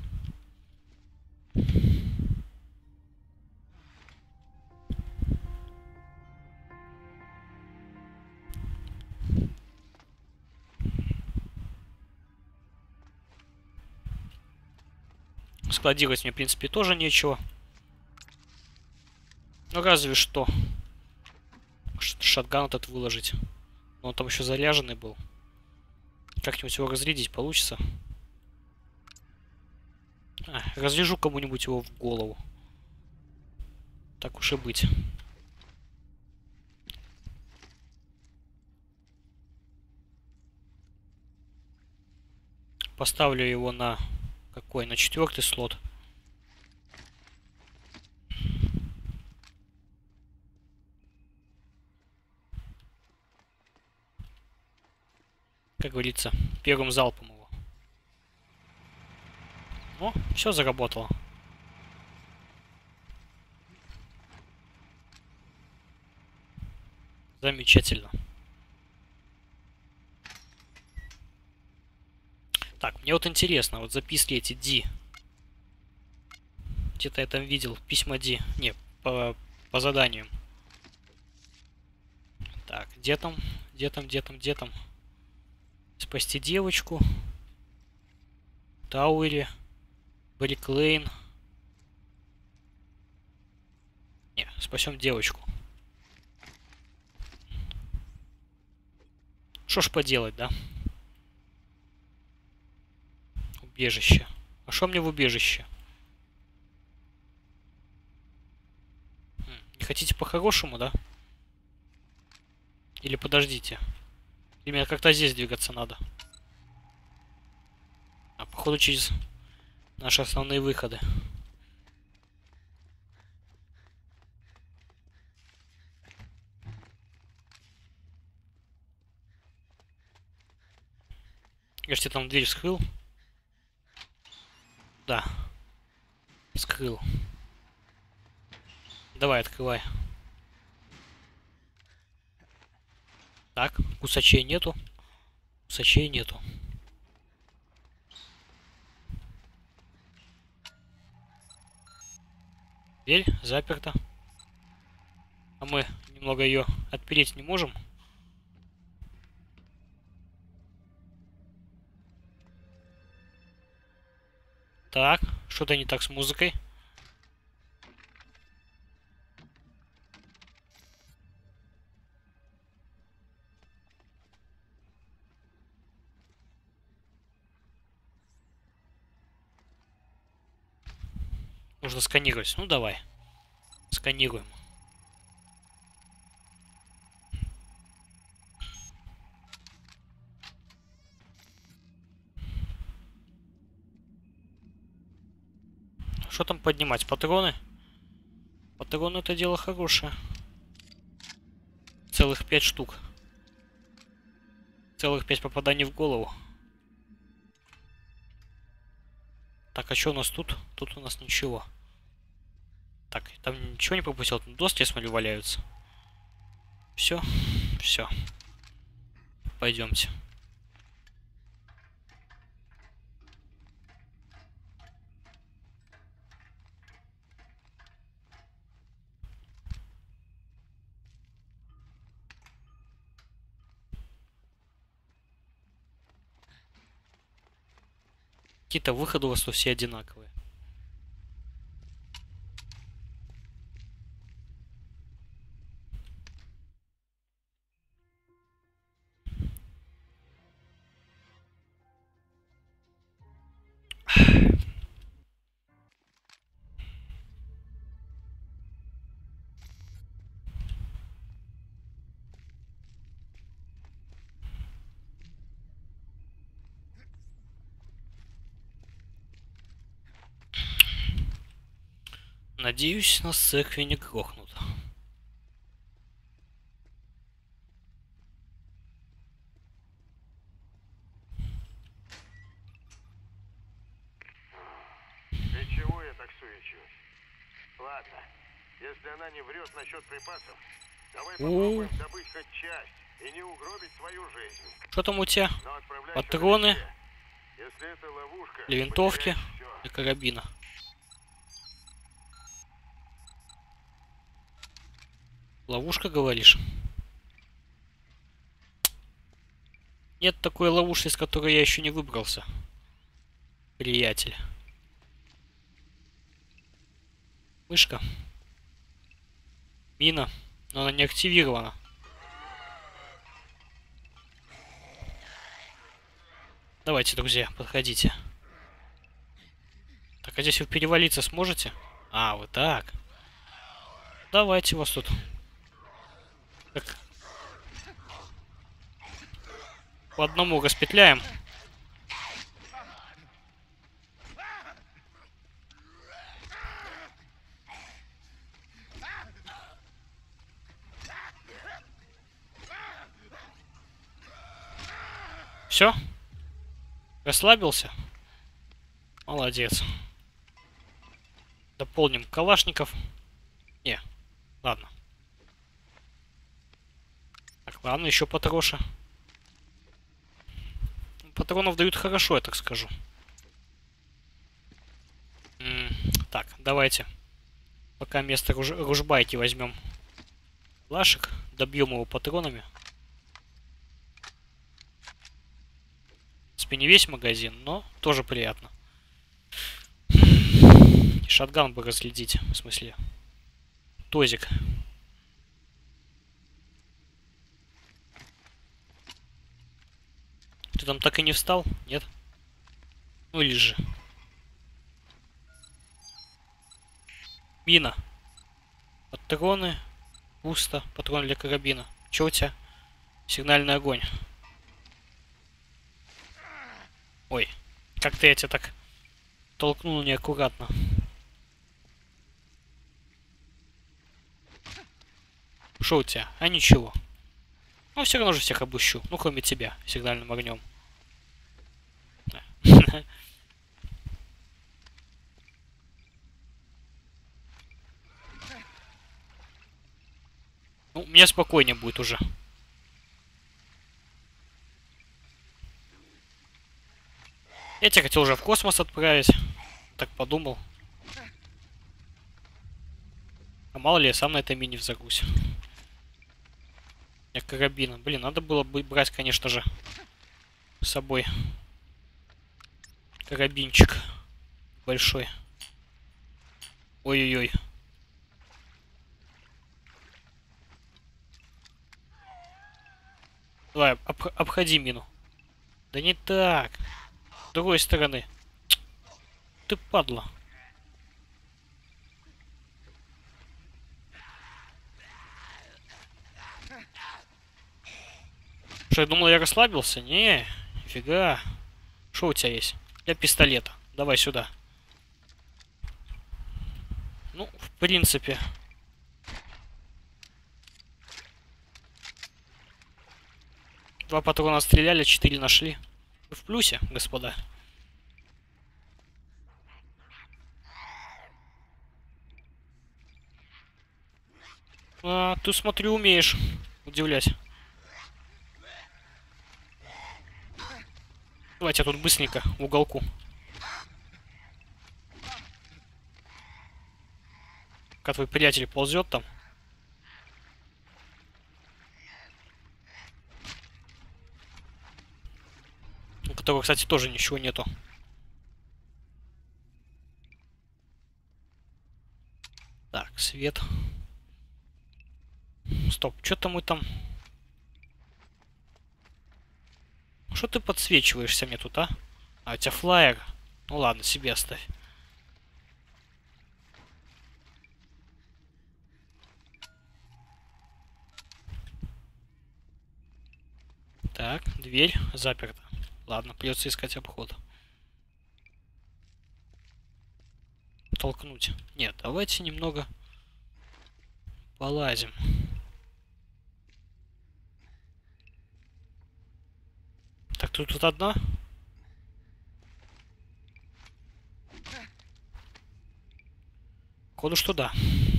Складировать мне, в принципе, тоже нечего. Ну, разве что шотган этот выложить. Но он там еще заряженный был. Как-нибудь его разрядить получится. Разряжу кому-нибудь его в голову. Так уж и быть. Поставлю его на какой? На 4-й слот. Как говорится, первым залпом его. О, все заработало. Замечательно. Так, мне вот интересно, вот записки эти D. Где-то я там видел письма D. Не, по заданию. Так, где там? Где там, где там, где там? Спасти девочку. Тауэри. Бриклейн. Не, спасем девочку. Что ж поделать, да? Убежище. А что мне в убежище? Не хотите по-хорошему, да? Или подождите. Именно как-то здесь двигаться надо. А походу через наши основные выходы. Я ж тебе там дверь вскрыл. Да. Вскрыл. Давай, открывай. Так, кусачей нету. Кусачей нету. Дверь заперта. А мы немного ее отпереть не можем. Так, что-то не так с музыкой. Нужно сканировать. Ну давай. Сканируем. Что там поднимать? Патроны? Патроны это дело хорошее. Целых 5 штук. Целых 5 попаданий в голову. Так, а что у нас тут? Тут у нас ничего. Так, там ничего не пропустил. Тут доски, я смотрю, валяются. Все, все. Пойдемте. Какие-то выходы у вас тут все одинаковые. Надеюсь, нас в церкви не грохнут. И чего я так суечусь? Ладно, если она не врет насчет припасов, давай попробуем добыть хоть часть и не угробить свою жизнь. Что там у тебя? Но отправляйся Патроны, налегке. Если это ловушка, для винтовки потеряешь всё. и карабина. Ловушка, говоришь? Нет такой ловушки, из которой я еще не выбрался. Приятель. Мышка. Мина. Но она не активирована. Давайте, друзья, подходите. Так, а здесь вы перевалиться сможете? А, вот так. Давайте вас тут. Так. По одному распетляем. Все? Расслабился? Молодец. Дополним калашников. Не, ладно. Так, ладно, еще потроша. Патронов дают хорошо, я так скажу. Так, давайте. Пока вместо ружбайки возьмем лашек, добьем его патронами. В принципе, не весь магазин, но тоже приятно. И шотган бы разглядеть, в смысле. Тозик. Ты там так и не встал? Нет? Ну или же. Мина. Патроны. Пусто. Патрон для карабина. Че у тебя? Сигнальный огонь. Как-то я тебя так толкнул неаккуратно. Что у тебя? А ничего. Ну, все равно же всех обыщу. Ну, кроме тебя, сигнальным огнем. Ну, мне спокойнее будет уже. Я тебя хотел уже в космос отправить. Так подумал. А мало ли, я сам на этой мини взорвусь. У меня карабина. Блин, надо было бы брать, конечно же, с собой карабинчик большой. Ой-ой-ой. Давай, обходи мину. Да не так. С другой стороны. Ты падла. Что, я думал, я расслабился? Не, нифига. Что у тебя есть? Для пистолета. Давай сюда. Ну, в принципе. Два патрона стреляли, 4 нашли. Вы в плюсе, господа. А, ты, смотрю, умеешь удивлять. Давайте я тут быстренько в уголку. Как твой приятель ползет там. У которого, кстати, тоже ничего нету. Так, свет. Стоп, что-то мы там... Что ты подсвечиваешься мне тут, а? А, у тебя флаер. Ну ладно, себе оставь. Так, дверь заперта. Ладно, придется искать обход. Толкнуть. Нет, давайте немного полазим. Так, тут одна. Ходу что да.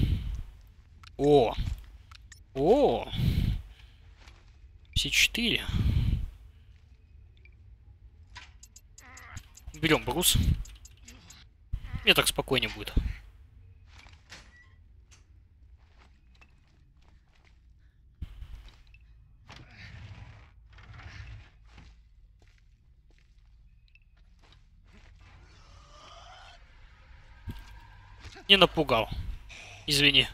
О! О! Все 4. Берем брус. Мне так спокойнее будет. Не напугал. Извини.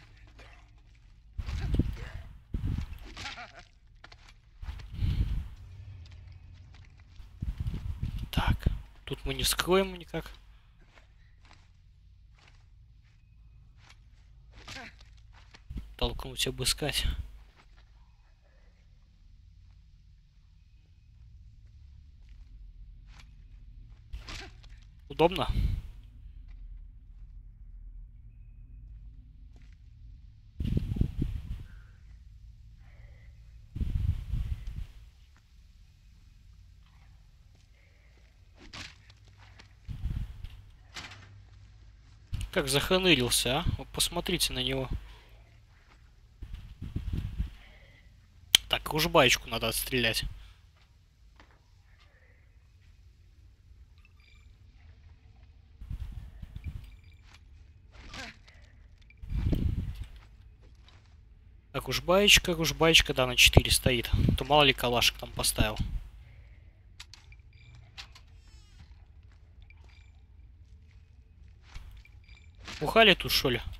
Так, тут мы не вскроем никак. Толкнуть, обыскать. Удобно? Как заханырился, а? Вот посмотрите на него. Так, кружбаечку надо отстрелять. Так, ружбаечка, да, на 4 стоит. То мало ли калашек там поставил. Бухали тут, что ли?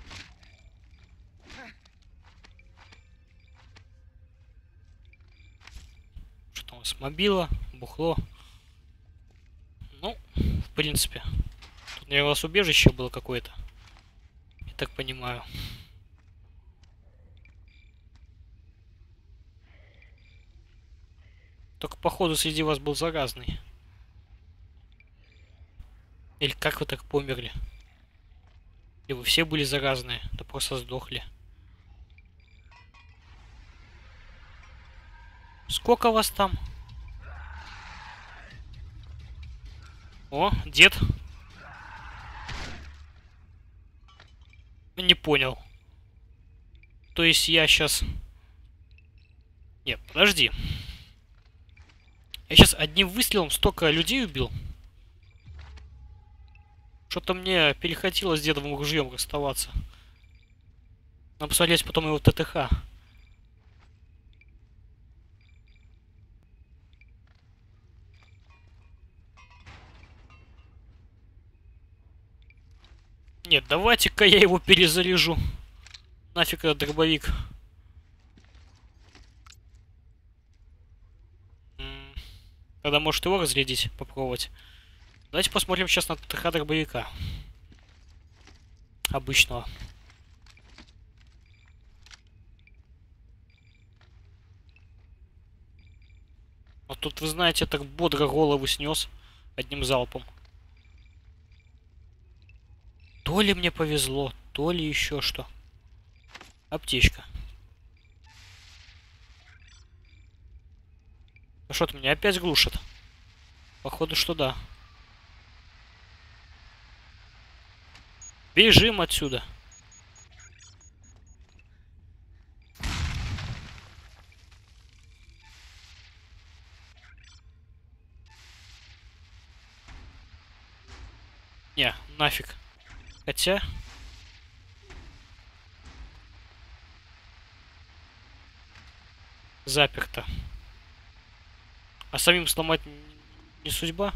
Что там у нас? Мобила, бухло. Ну, в принципе. Тут, наверное, у вас убежище было какое-то. Я так понимаю. Только, походу, среди вас был заразный. Или как вы так померли? И вы все были заразные, да просто сдохли. Сколько вас там? О, дед. Не понял. То есть я сейчас... Нет, подожди. Я сейчас одним выстрелом столько людей убил. Что-то мне перехотелось с дедовым ружьем расставаться. Надо посмотреть потом его ТТХ. Нет, давайте-ка я его перезаряжу. Нафиг этот дробовик. Тогда может его разрядить, попробовать. Давайте посмотрим сейчас на ТТХ дробовика. Обычного. Вот тут, вы знаете, так бодро голову снес одним залпом. То ли мне повезло, то ли еще что. Аптечка. Ну что-то меня опять глушит. Походу, что да. Бежим отсюда. Не, нафиг. Хотя... Заперто. А самим сломать не судьба?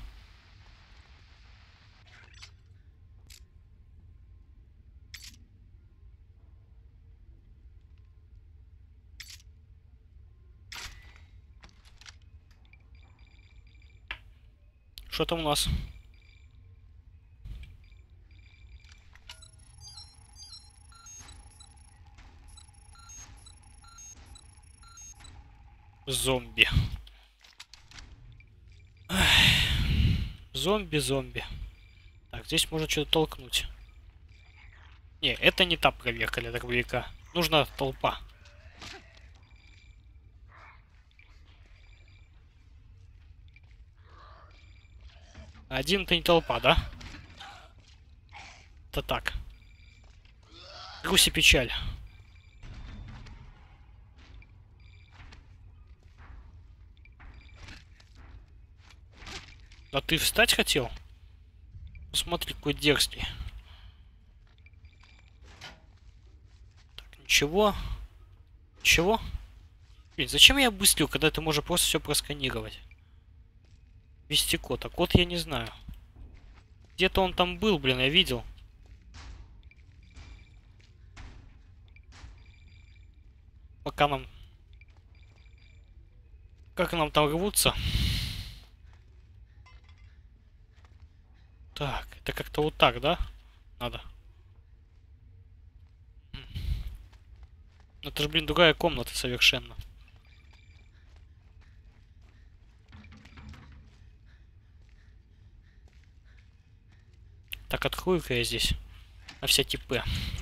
Что там у нас? Зомби. Зомби. Так, здесь можно что-то толкнуть. Не, это не та проверка для дробовика. Нужна толпа. Один это не толпа, да? Это так. Грусть и печаль. А ты встать хотел? Посмотри, какой дерзкий. Так, ничего. Ничего? Блин, зачем я обыскиваю, когда ты можешь просто все просканировать? Вести код. А код я не знаю. Где-то он там был, блин, я видел. Пока нам... Как нам там рвутся? Так, это как-то вот так, да? Надо. Это же, блин, другая комната совершенно. Так, открою-ка я здесь. На всякий П.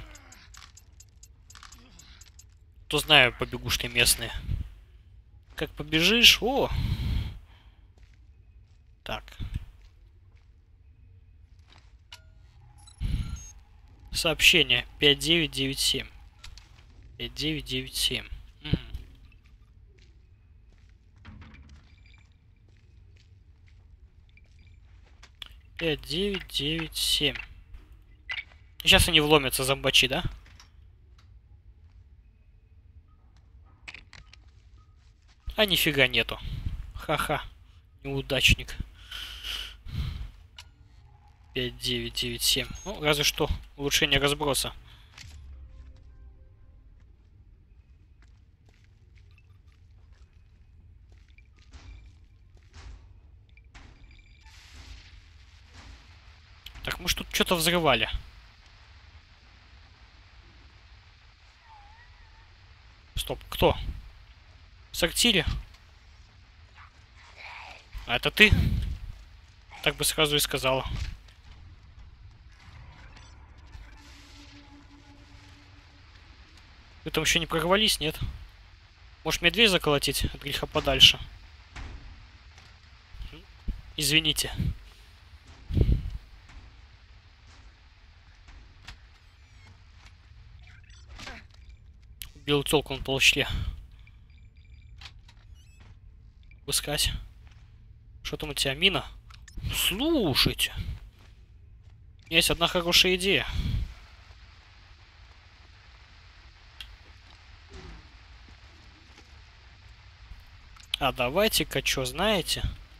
То знаю побегушки местные. Как побежишь? О! Так. Сообщение 5997. 5997. Угу. Пять, 9, 9, 7. Сейчас они вломятся, зомбачи, да? А нифига нету. Ха-ха. Неудачник. 5, 9, 9, 7. Ну, разве что улучшение разброса. Так, мы ж тут что-то взрывали. Стоп, кто? В сортире? А это ты? Так бы сразу и сказала. Вы там еще не прорвались, нет? Может, мне дверь заколотить от греха подальше? Извините. Убил телку на толчке. Выскать. Что там у тебя, мина? Слушайте. Есть одна хорошая идея. А давайте-ка, что знаете?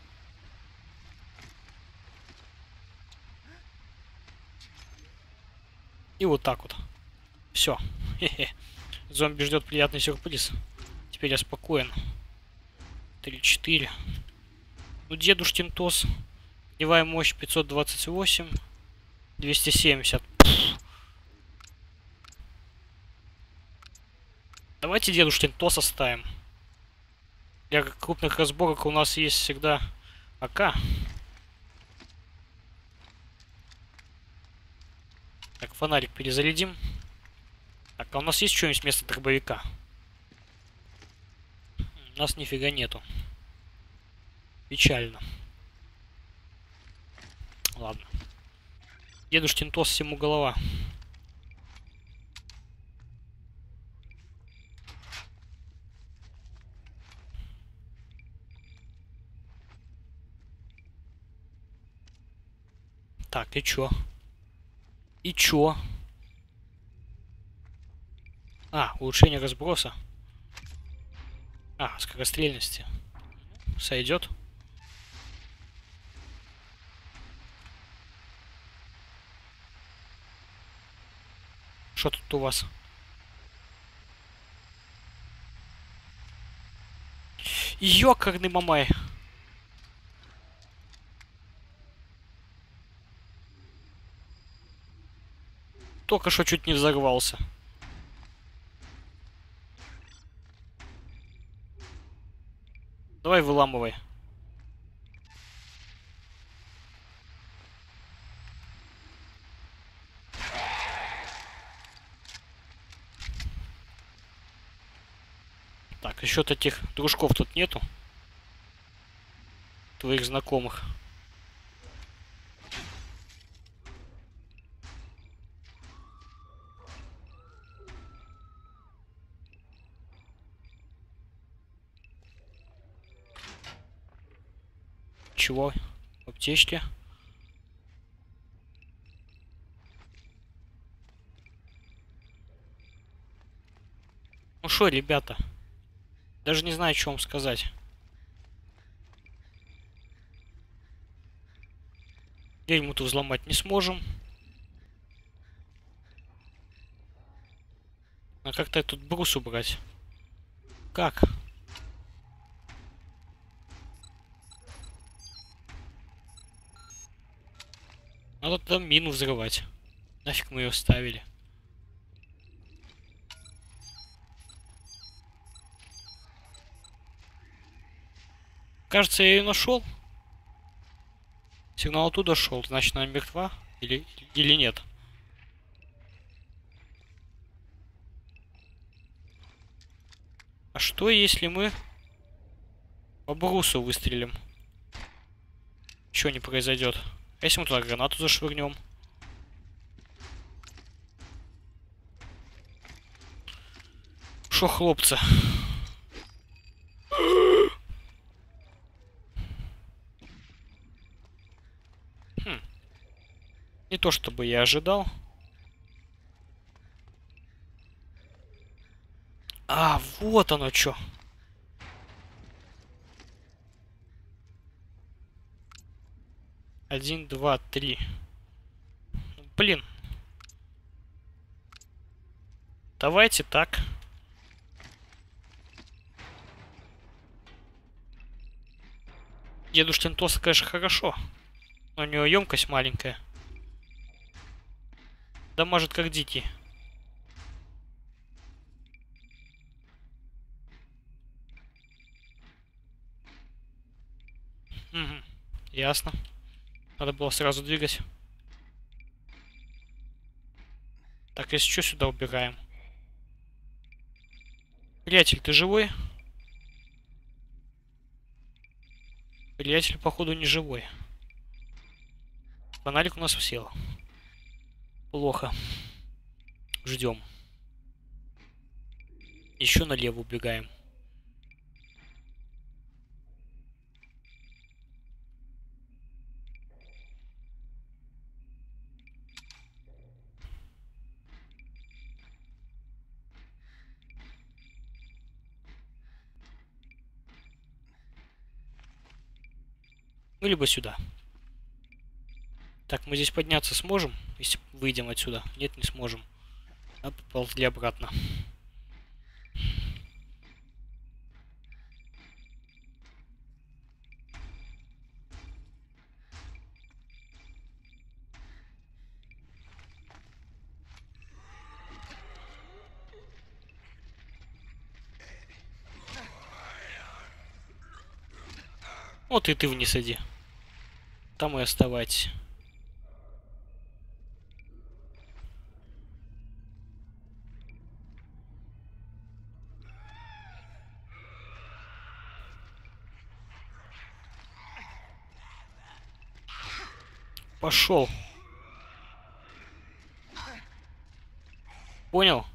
И вот так вот. Все. Зомби ждет приятный сюрприз. Теперь я спокоен. 3-4. Ну, дедушкин ТОС. Огневая мощь 528. 270. Пфф. Давайте дедушкин ТОС оставим. Для крупных разборок у нас есть всегда АК. Так, фонарик перезарядим. Так, а у нас есть что-нибудь вместо дробовика? У нас нифига нету. Печально. Ладно. Дедушкин ТОС, всему голова. Так, и чё? И чё? А, улучшение разброса. А, скорострельности. Сойдет. Что тут у вас? Ёкарный мамай. Только что чуть не взорвался. Давай выламывай. Так, еще таких дружков тут нету. Твоих знакомых. Чего? Аптечки. Ну шо, ребята? Даже не знаю, что вам сказать. Дверь мы тут взломать не сможем. А как-то тут брус убрать? Как? Надо там мину взрывать. Нафиг мы ее ставили? Кажется, я ее нашел. Сигнал оттуда шел, значит, она мертва или нет? А что, если мы по брусу выстрелим? Чего не произойдет? А если мы туда гранату зашвырнем? Шо, хлопцы? Не то чтобы я ожидал. А, вот оно что. Один, два, три. Блин. Давайте так. Дедушкин тост, конечно, хорошо. Но у него емкость маленькая. Дамажит как дикий. Угу. Ясно. Надо было сразу двигать. Так, если что, сюда убираем. Приятель, ты живой? Приятель, походу, не живой. Фонарик у нас сел. Плохо. Ждем. Еще налево убегаем. Ну, либо сюда. Так, мы здесь подняться сможем, если выйдем отсюда? Нет, не сможем. А поползли обратно. Вот и ты вниз иди. Там и оставайтесь. Пошел. Понял?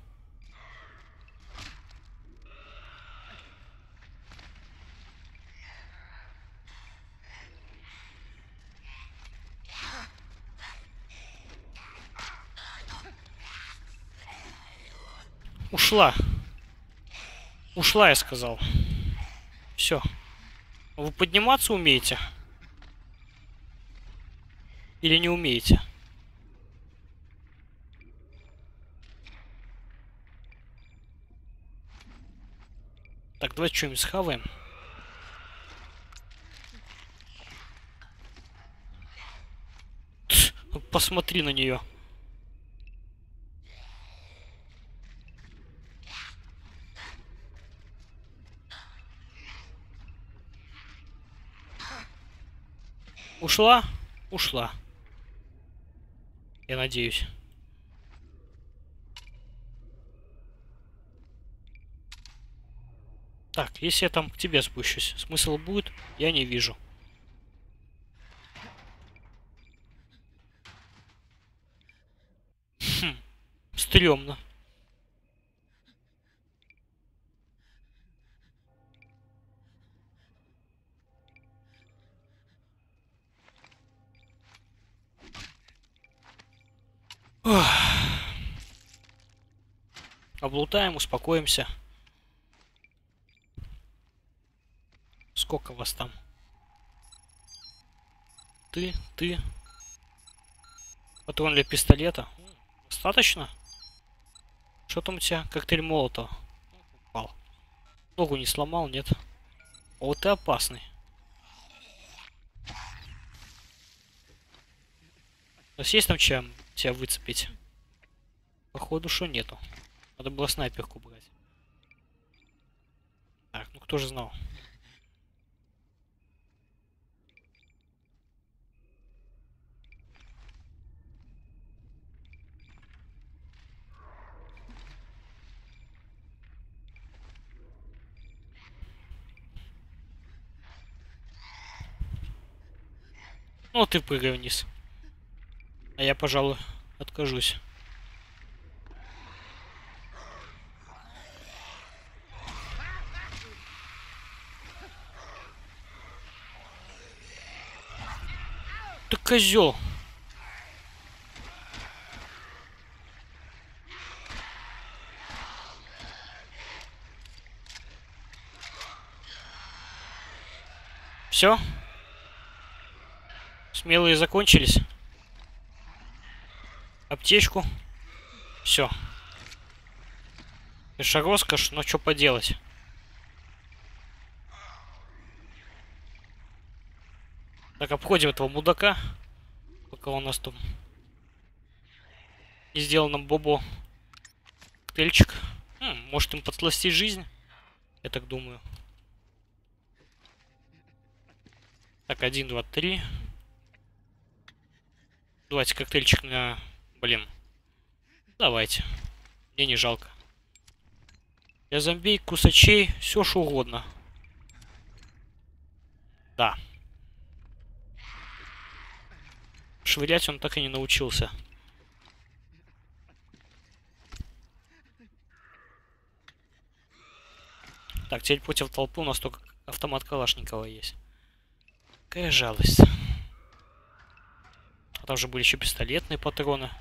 Ушла. Ушла, я сказал. Все. Вы подниматься умеете? Или не умеете? Так, давайте что-нибудь схаваем. Посмотри на нее. Ушла? Ушла. Я надеюсь. Так, если я там к тебе спущусь, смысл будет? Я не вижу. Хм, стрёмно. Ох. Облутаем, успокоимся. Сколько вас там? Ты. Патрон для пистолета. Достаточно? Что там у тебя? Коктейль Молотова. Упал. Ногу не сломал, нет? О, ты опасный. У нас есть там чем тебя выцепить? Походу, что нету. Надо было снайперку брать. Так, ну кто же знал? Ну, ты прыгай вниз. А я, пожалуй, откажусь. Ты козел. Все? Смелые закончились. Аптечку. Все. Это роскошь, но что поделать. Так, обходим этого мудака. Пока у нас там не сделал нам Бобо коктейльчик. Может им подсластить жизнь? Я так думаю. Так, 1, 2, 3. Давайте коктейльчик на... Блин. Давайте. Мне не жалко. Для зомбей, кусачей, все что угодно. Да. Швырять он так и не научился. Так, теперь против толпы у нас только автомат Калашникова есть. Какая жалость. А там же были еще пистолетные патроны.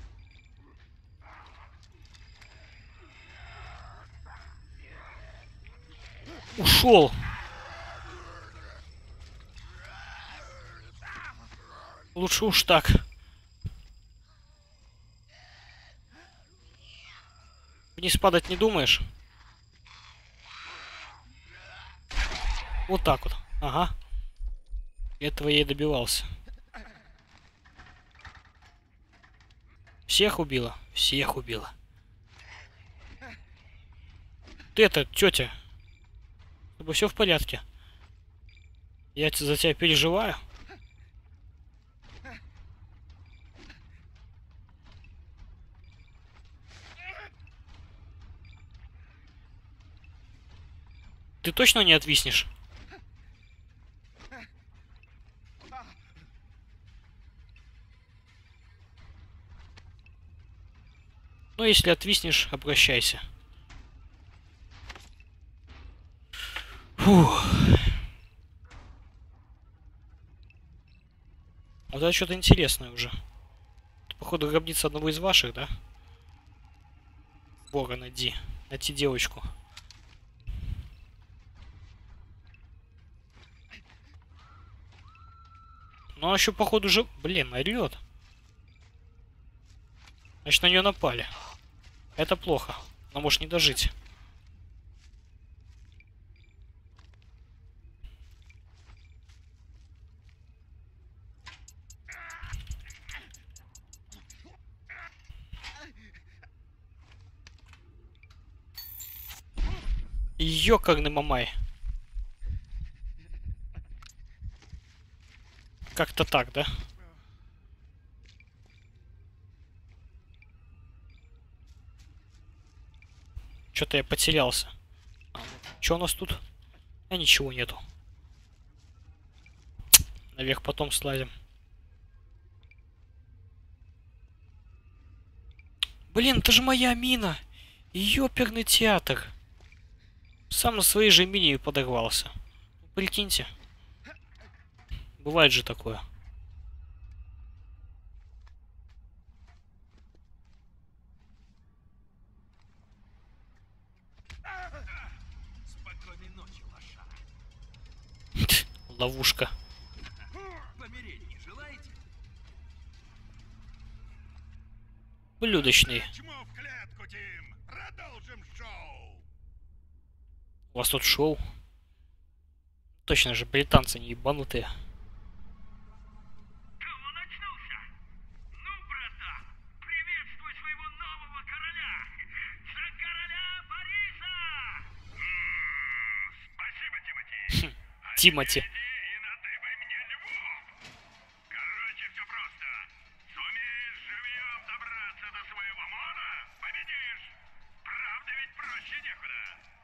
Ушел. Лучше уж так. Вниз падать не думаешь? Вот так вот. Ага. Этого я и добивался. Всех убила? Всех убила. Ты это, тетя. С тобой все в порядке? Я за тебя переживаю. Ты точно не отвиснешь? Ну, если отвиснешь, обращайся. Фух. Вот это что-то интересное уже. Это, походу, гробница одного из ваших, да? Бога, найди. Найти девочку. Ну, а еще, походу, уже... Блин, орет. Значит, на нее напали. Это плохо. Она может не дожить. Ёкарный мамай. Как-то так, да? Что-то я потерялся. Что у нас тут? А ничего нету. Наверх потом слазим. Блин, это же моя мина. Ёперный театр. Сам на своей же мине и подорвался. Прикиньте. Бывает же такое. Спокойной ночи, лоша. Ловушка. Помереть не желаете? Блюдочный. Чмо в клетку, Тим! Продолжим шоу! У вас тут шоу? Точно же, британцы не ебанутые. Кого начнулся? Ну, братан, приветствуй своего нового короля! За короля Бориса! Спасибо, Тимати! Тимати. И надыбай мне львов! Короче, все просто. Сумеешь живьем добраться до своего мона, победишь! Правда ведь проще некуда!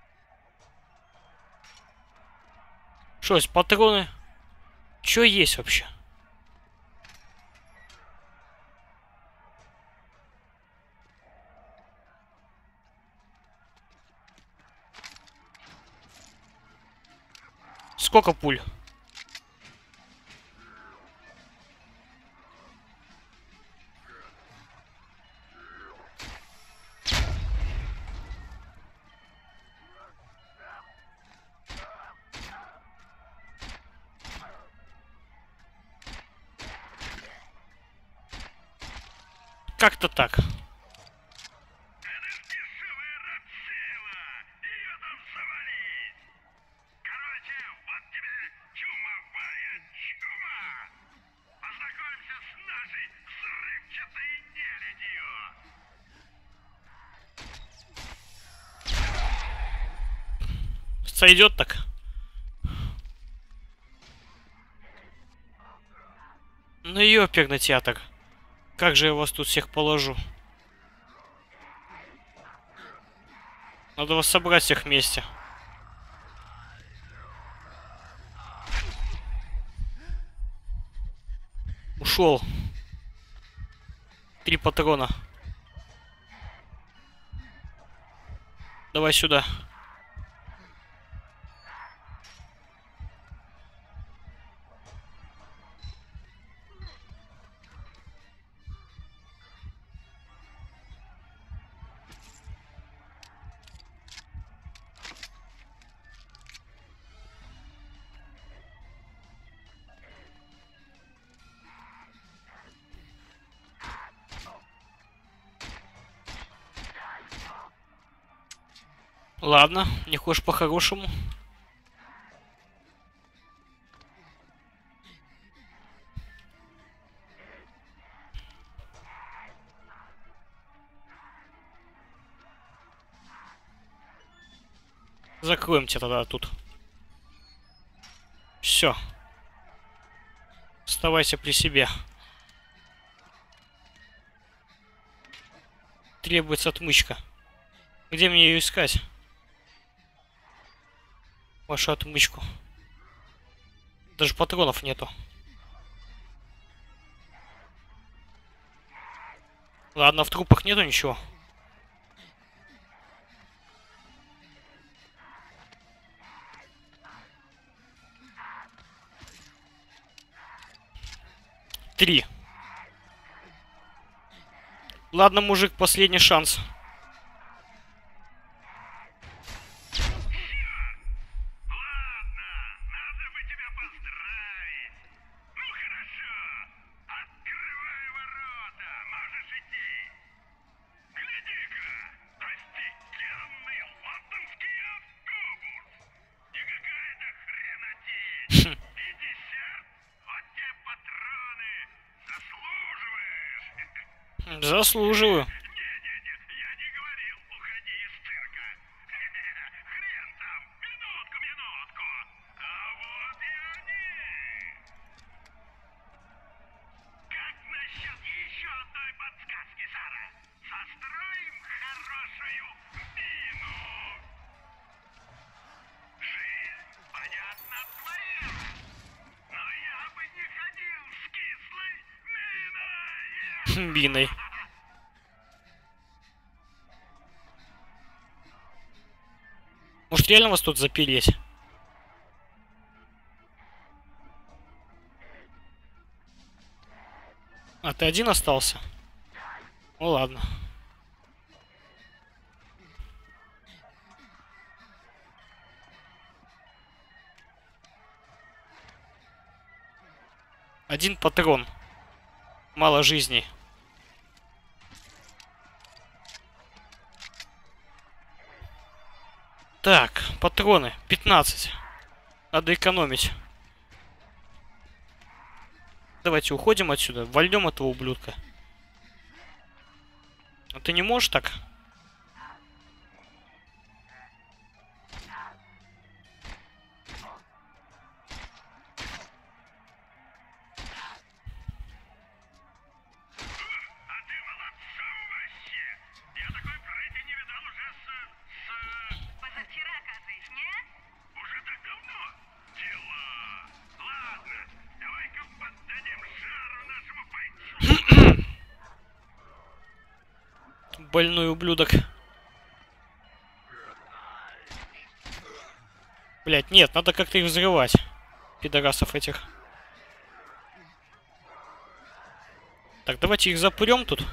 Что есть, патроны? Что есть вообще? Сколько пуль? Как-то так. Это ж дешевая рабсила! Ее там завалить! Короче, вот тебе чумовая чума! Познакомься с нашей взрывчатой нелюдью! Сойдет так. Ну ёперный театр. Как же я вас тут всех положу? Надо вас собрать всех вместе. Ушел. 3 патрона. Давай сюда. Ладно, не хочешь по-хорошему. Закроем тебя тогда тут. Все. Оставайся при себе. Требуется отмычка. Где мне ее искать? Вашу отмычку. Даже патронов нету. Ладно, в трупах нету ничего. Три. Ладно, мужик, последний шанс. Заслуживаю. Биной. Может, реально вас тут запереть? А, ты один остался? Ну ладно. Один патрон. Мало жизней. Так, патроны. 15. Надо экономить. Давайте уходим отсюда. Вольнем этого ублюдка. А ты не можешь так? Больной ублюдок. Блять, нет, надо как-то их взрывать. Пидорасов этих. Так, давайте их запрем тут.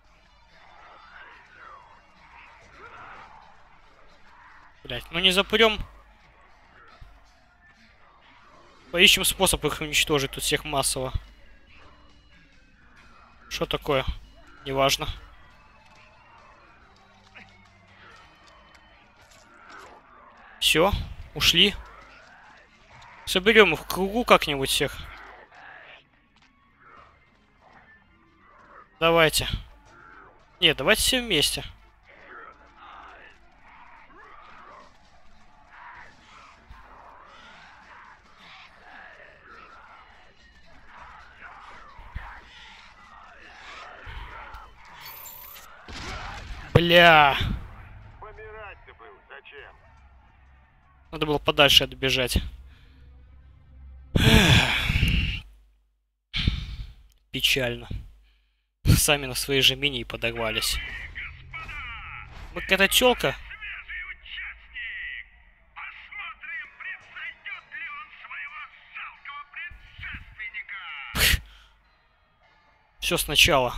Блять, ну не запрем. Поищем способ их уничтожить тут всех массово. Что такое? Неважно. Все, ушли. Соберем их в кругу как-нибудь всех. Давайте. Нет, давайте все вместе. Бля. Помирать-то был. Надо было подальше отбежать. Печально. Сами на свои же мини подорвались. Мы какая-то тёлка. Свежий участник! Посмотрим, превзойдет ли он своего жалкого предшественника! Все сначала.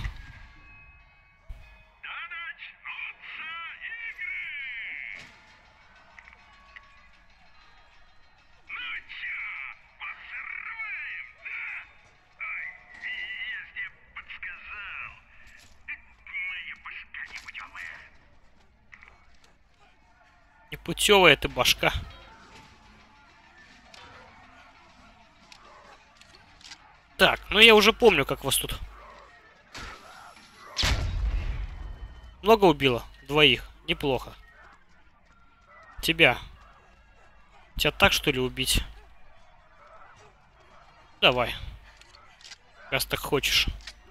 Да начнутся игры! Ну чё, взрываем, да? Ой, я ж тебе подсказал. Моя башка непутёвая. Непутевая ты башка. Так, ну я уже помню, как вас тут. Много убило? Двоих. Неплохо. Тебя. Тебя так, что ли, убить? Давай. Раз так хочешь.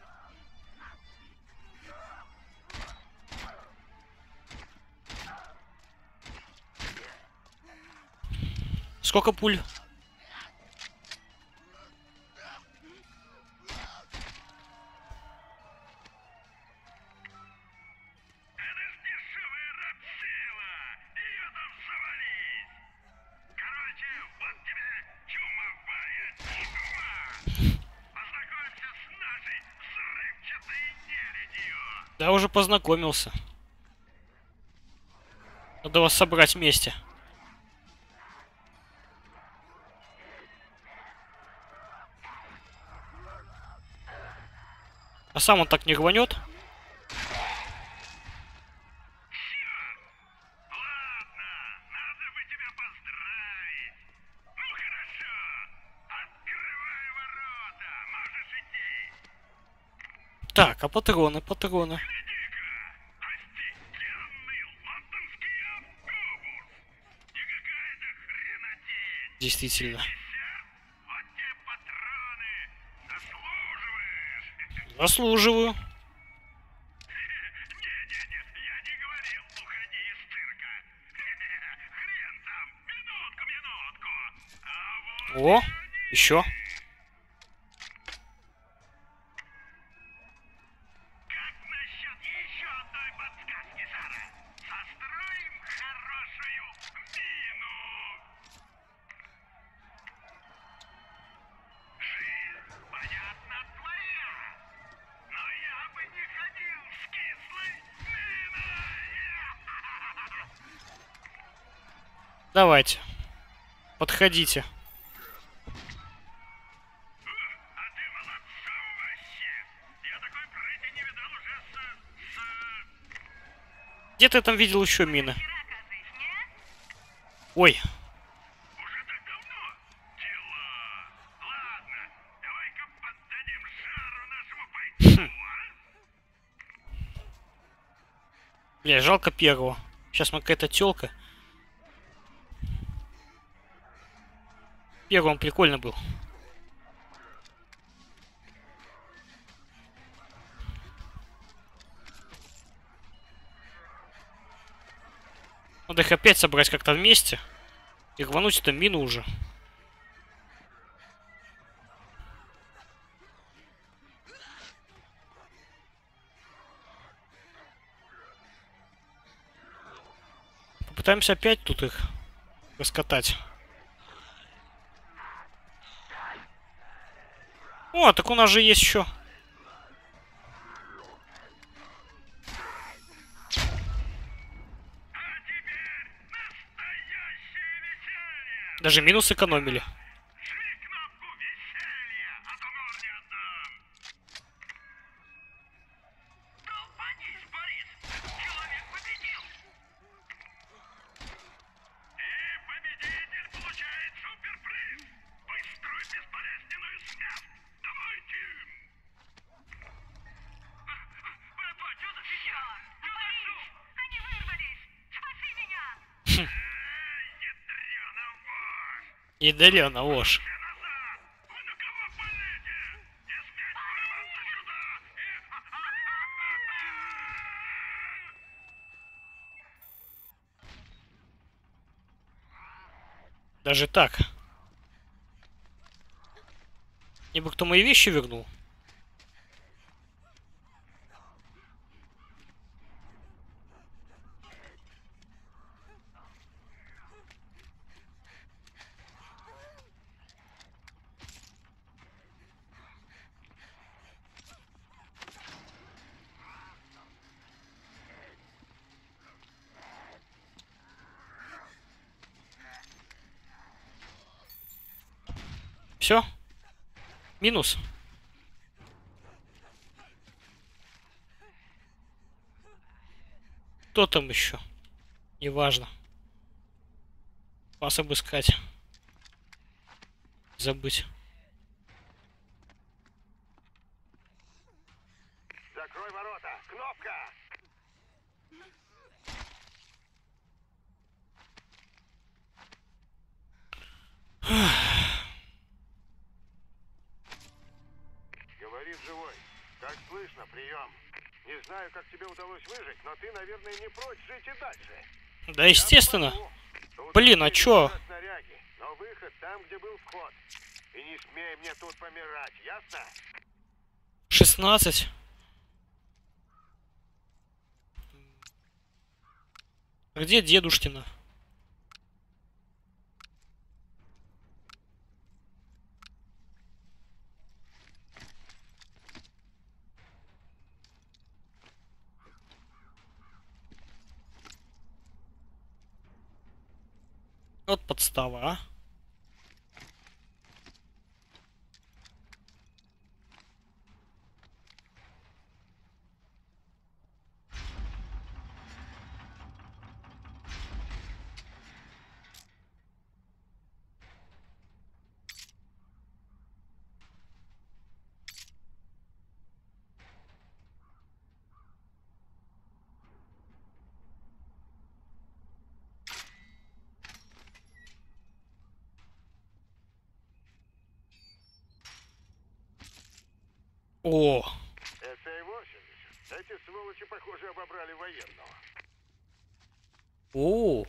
Сколько пуль? Это ж дешевая рацила! Её там завались! Короче, вот тебе чумовая чума! Познакомься с нашей взрывчатой нелюдью! Да, уже познакомился. Надо вас собрать вместе. А сам он так не рванет? Ладно, надо бы тебя поздравить! Ну хорошо, открывай ворота, можешь идти! Так, а патроны, патроны. Гляди-ка, офигенный лондонский автобус! Не какая-то хренотень! Действительно. Десерт? Вот те патроны! Заслуживаешь! Заслуживаю. Не-не-не, я не говорил, уходи из цирка! Хрен там! Минутку, минутку! А вот О, и они! еще. Как насчет еще одной подсказки, Сара? Состроим хорошую мину! Жизнь, понятно, твоя! Но я бы не ходил с кислой миной! Давайте. Подходите. А ты молодцом вообще! Я такой прыти не видал уже Где ты там видел еще мины? Ой, уже так давно. Дела. Ладно, давай-ка поддадим жару нашему бойцу, а? бля, жалко первого. Сейчас мы какая-то тёлка. Первый он прикольно был. Надо их опять собрать как-то вместе. И рвануть эту мину уже. Попытаемся опять тут их раскатать. О, так у нас же есть еще. А теперь настоящее веселье! Даже минус экономили. Жми кнопку веселья, а то мор не отдам! Долбанись, Борис! Человек победил! И победитель получает суперприз! Быструю бесболезненную смерть! Давайте! Братва, что за фигня? Борис, они вырвались! Спаси меня! Ядрёна вошь! Ядрёна вошь. Все назад! Вы на кого палите? Не сметь врываться сюда! И... Даже так. Мне бы кто мои вещи вернул. Все? Минус? Кто там еще? Неважно. Вас обыскать. Забыть. Закрой ворота! Кнопка! Говорит живой. Как слышно, прием. Не знаю, как тебе удалось выжить, но ты, наверное, не прочь жить и дальше. Да, естественно. Блин, а чё? Снаряги, но выход там, где был вход. И не смей мне тут помирать, ясно? 16. Где дедушкина? Вот подстава, а. О, СА-80. Эти сволочи, похоже, обобрали военного. о.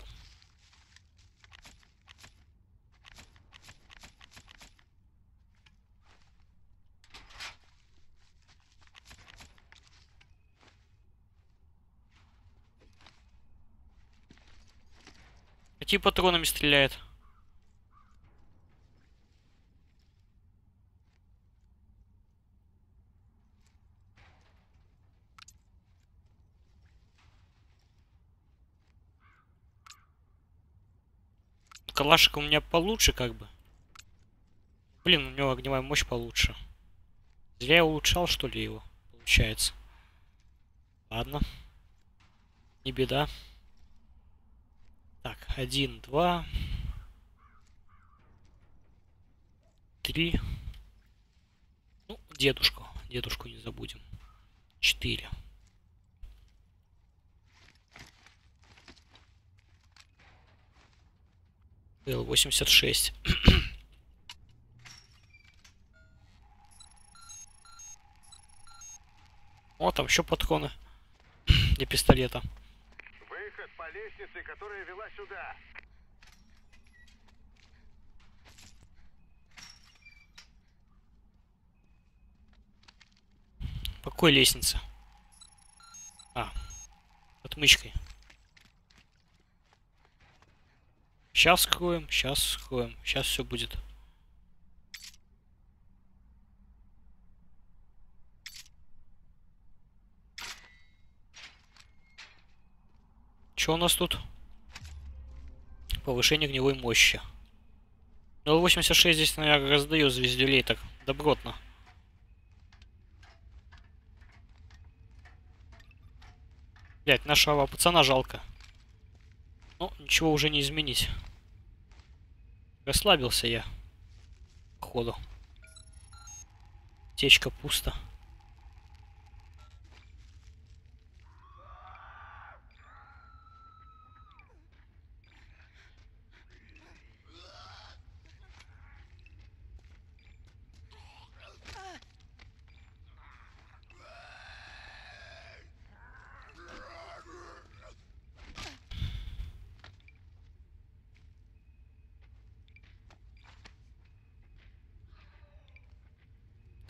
Какими патронами стреляет? Калашик у меня получше, как бы. Блин, у него огневая мощь получше. Зря я улучшал, что ли, его? Получается. Ладно. Не беда. Так, 1, 2, 3. Ну, дедушку. Дедушку не забудем. 4. Л-86. О, там еще патроны для пистолета. Выход по лестнице, которая вела сюда. По какой лестнице? А, отмычкой. Сейчас скроем, сейчас скроем. Сейчас все будет. Что у нас тут? Повышение огневой мощи. Л-86 здесь, наверное, раздает звездюлей так добротно. Блять, нашего пацана жалко. Ну, ничего уже не изменить. Расслабился я. Походу. Течка пусто.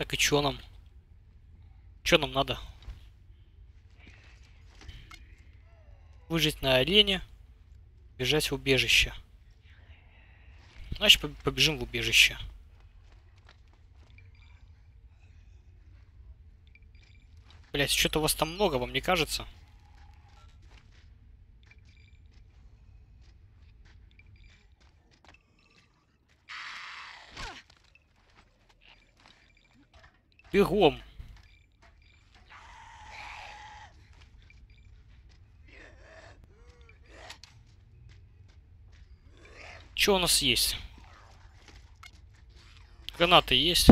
Так и чё нам? Чё нам надо? Выжить на арене. Бежать в убежище. Значит, побежим в убежище. Блять, что-то вас там много, вам не кажется? Бегом. Что у нас есть? Гранаты есть?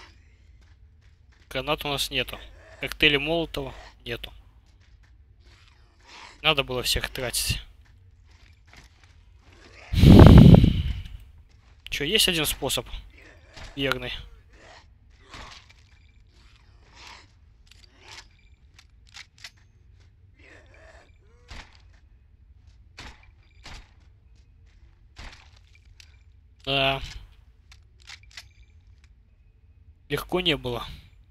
Гранат у нас нету. Коктейли Молотова нету. Надо было всех тратить. Че, есть один способ? Верный. Да. Легко не было.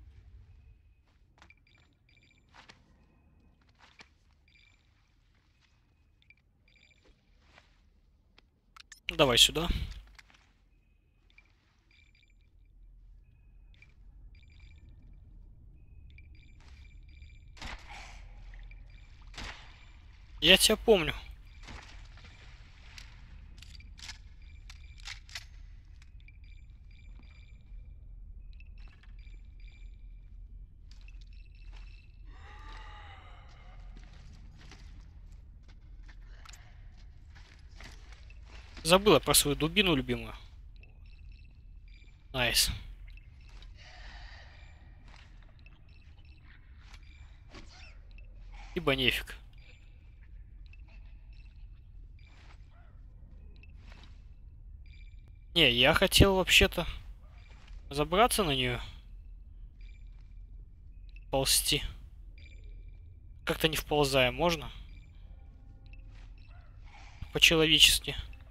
Давай сюда. Я тебя помню. Забыла про свою дубину любимую. Найс. Ибо нефиг. Не, я хотел вообще-то забраться на нее. Ползти. Как-то не вползая, можно? По-человечески.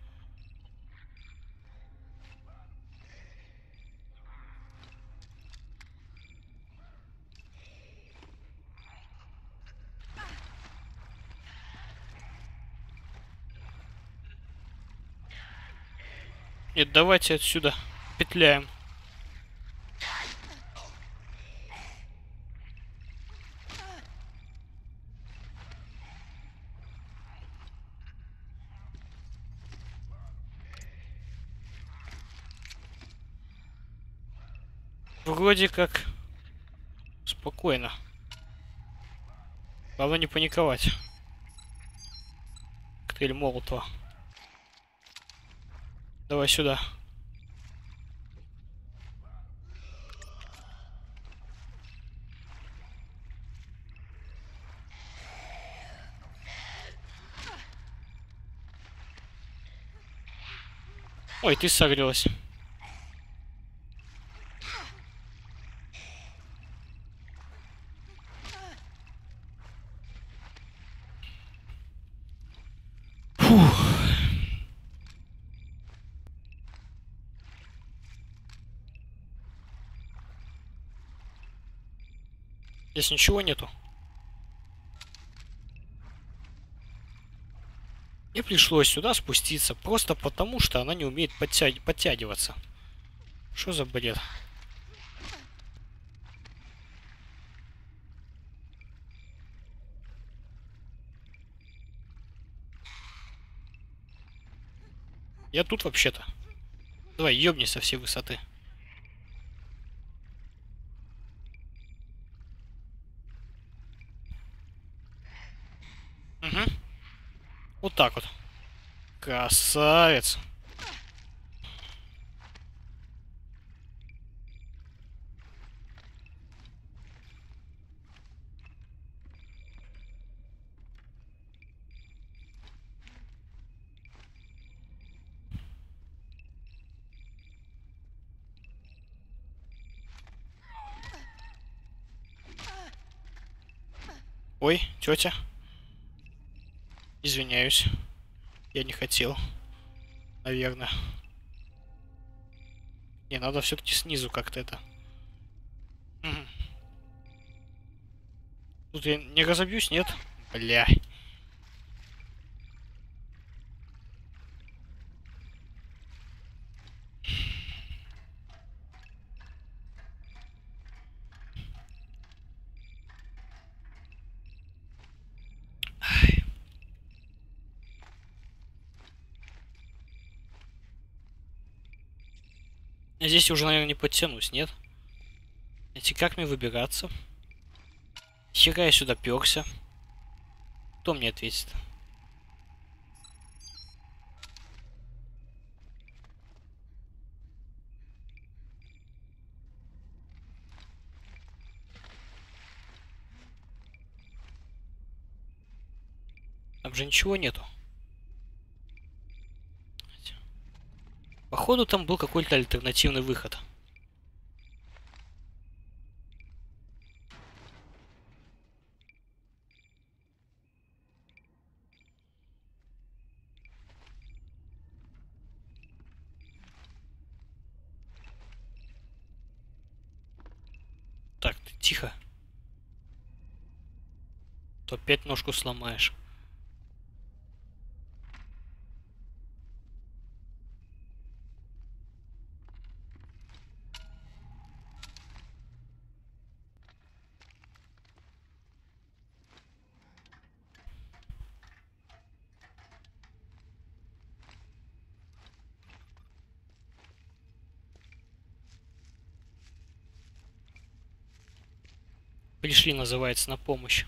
Нет, давайте отсюда петляем. Вроде как спокойно. Главное не паниковать. Коктейль Молотова. Давай сюда. Ой, ты согрелась. Фух. Здесь ничего нету. Мне пришлось сюда спуститься просто потому, что она не умеет подтягиваться. Что за бред? Я тут вообще-то. Давай, ёбни со всей высоты. Угу. Вот так вот. Красавец. Ой, тетя. Извиняюсь. Я не хотел. Наверное. Не, надо все-таки снизу как-то это Тут я не разобьюсь, нет? Бля. Здесь уже, наверное, не подтянусь, нет? Эти как мне выбираться? Хера я сюда пёрся. Кто мне ответит? Там же ничего нету. Походу там был какой-то альтернативный выход. Так, ты тихо. То опять ножку сломаешь. Пришли, называется, на помощь.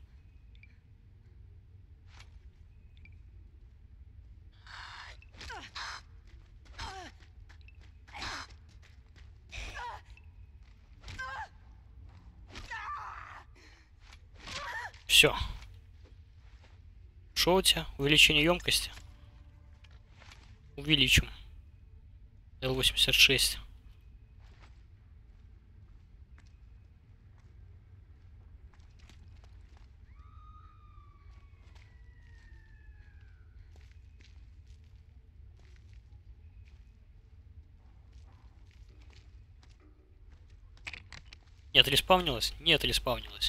Все. Что у тебя? Увеличение емкости? Увеличим. L86. Нет, респавнилось? Нет, респавнилось.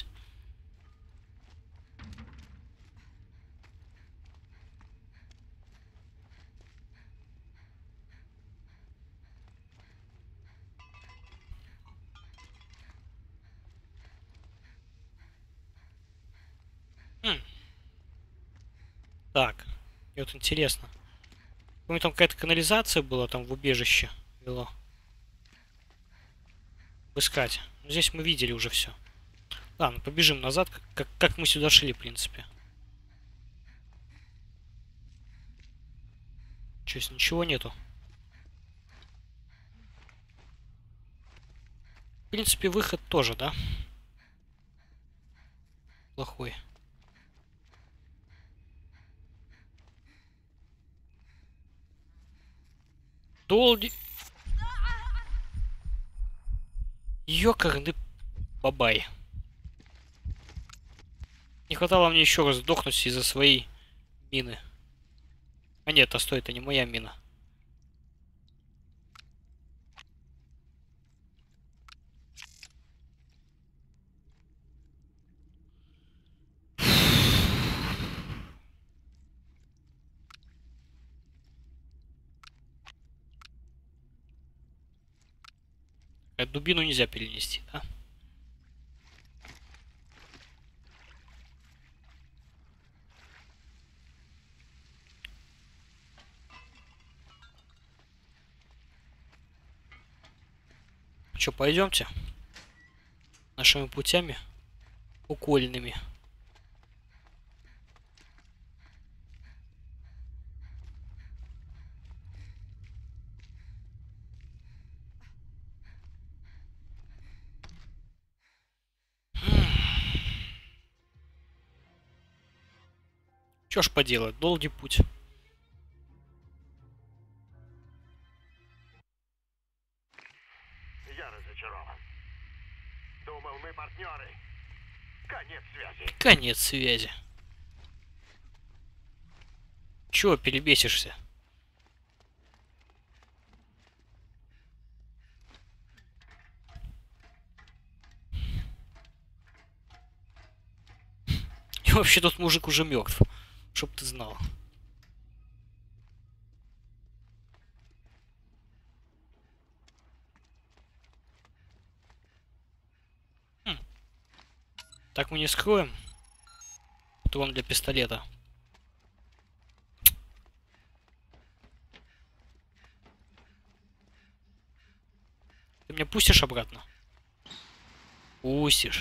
Хм. Так, мне вот интересно. Помню, там какая-то канализация была там в убежище. Вело. Искать. Ну, здесь мы видели уже все. Ладно, побежим назад, как мы сюда шли, в принципе. Чё, здесь ничего нету? В принципе, выход тоже, да? Плохой. Долди... Ёкарный бабай. Не хватало мне еще раз сдохнуть из-за своей мины. А нет, а стой, это не моя мина. Дубину нельзя перенести, да? Че, пойдемте нашими путями укольными. Че ж поделать, долгий путь. Я разочарован. Думал, мы партнеры. Конец связи. Конец связи. Чего перебесишься? Вообще тот мужик уже мертв. Чтоб ты знал. Так мы не скроем. Патрон для пистолета. Ты меня пустишь обратно? Пустишь.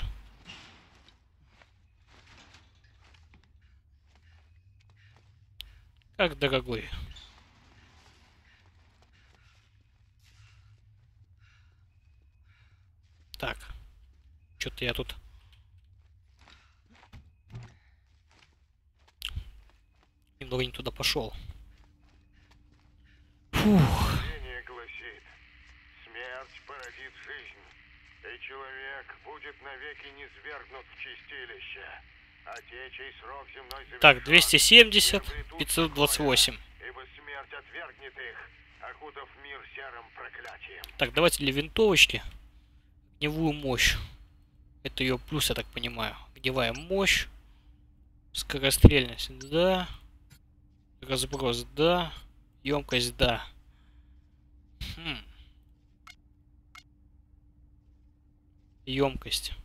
Как дорогой. Так. Что-то я тут... немного не туда пошел. Фух. Учение гласит, смерть породит жизнь, и человек будет навеки низвергнут в чистилище. А те, чей срок земной завершен, Так, 270, не обретут 528. покоя, ибо смерть отвергнет их, окутав мир серым проклятием. Так, давайте для винтовочки. Огневую мощь. Это ее плюс, я так понимаю. Огневая мощь. Скорострельность, да. Разброс, да. Емкость, да. Емкость.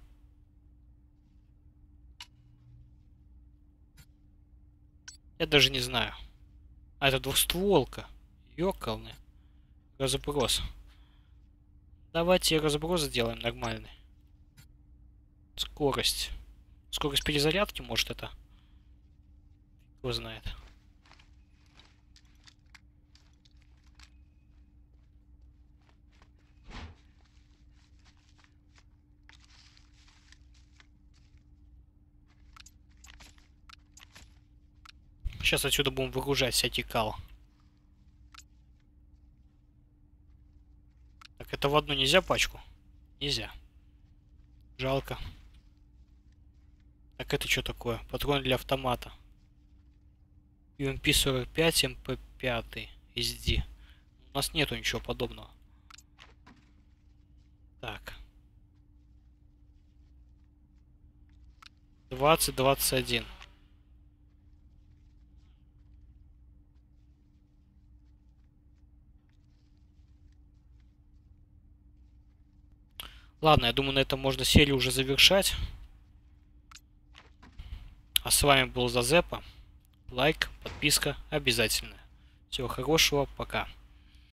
Я даже не знаю. А, это двухстволка. Ёкалны. Разброс. Давайте разброс сделаем нормальный. Скорость. Скорость перезарядки, может, это? Кто знает. Сейчас отсюда будем выгружать всякий кал. Так, это в одну нельзя пачку? Нельзя. Жалко. Так, это что такое? Патрон для автомата. UMP-45, MP5, SD. У нас нету ничего подобного. Так. 20-21. Ладно, я думаю, на этом можно серию уже завершать. А с вами был Зазепа. Лайк, подписка обязательно. Всего хорошего, пока.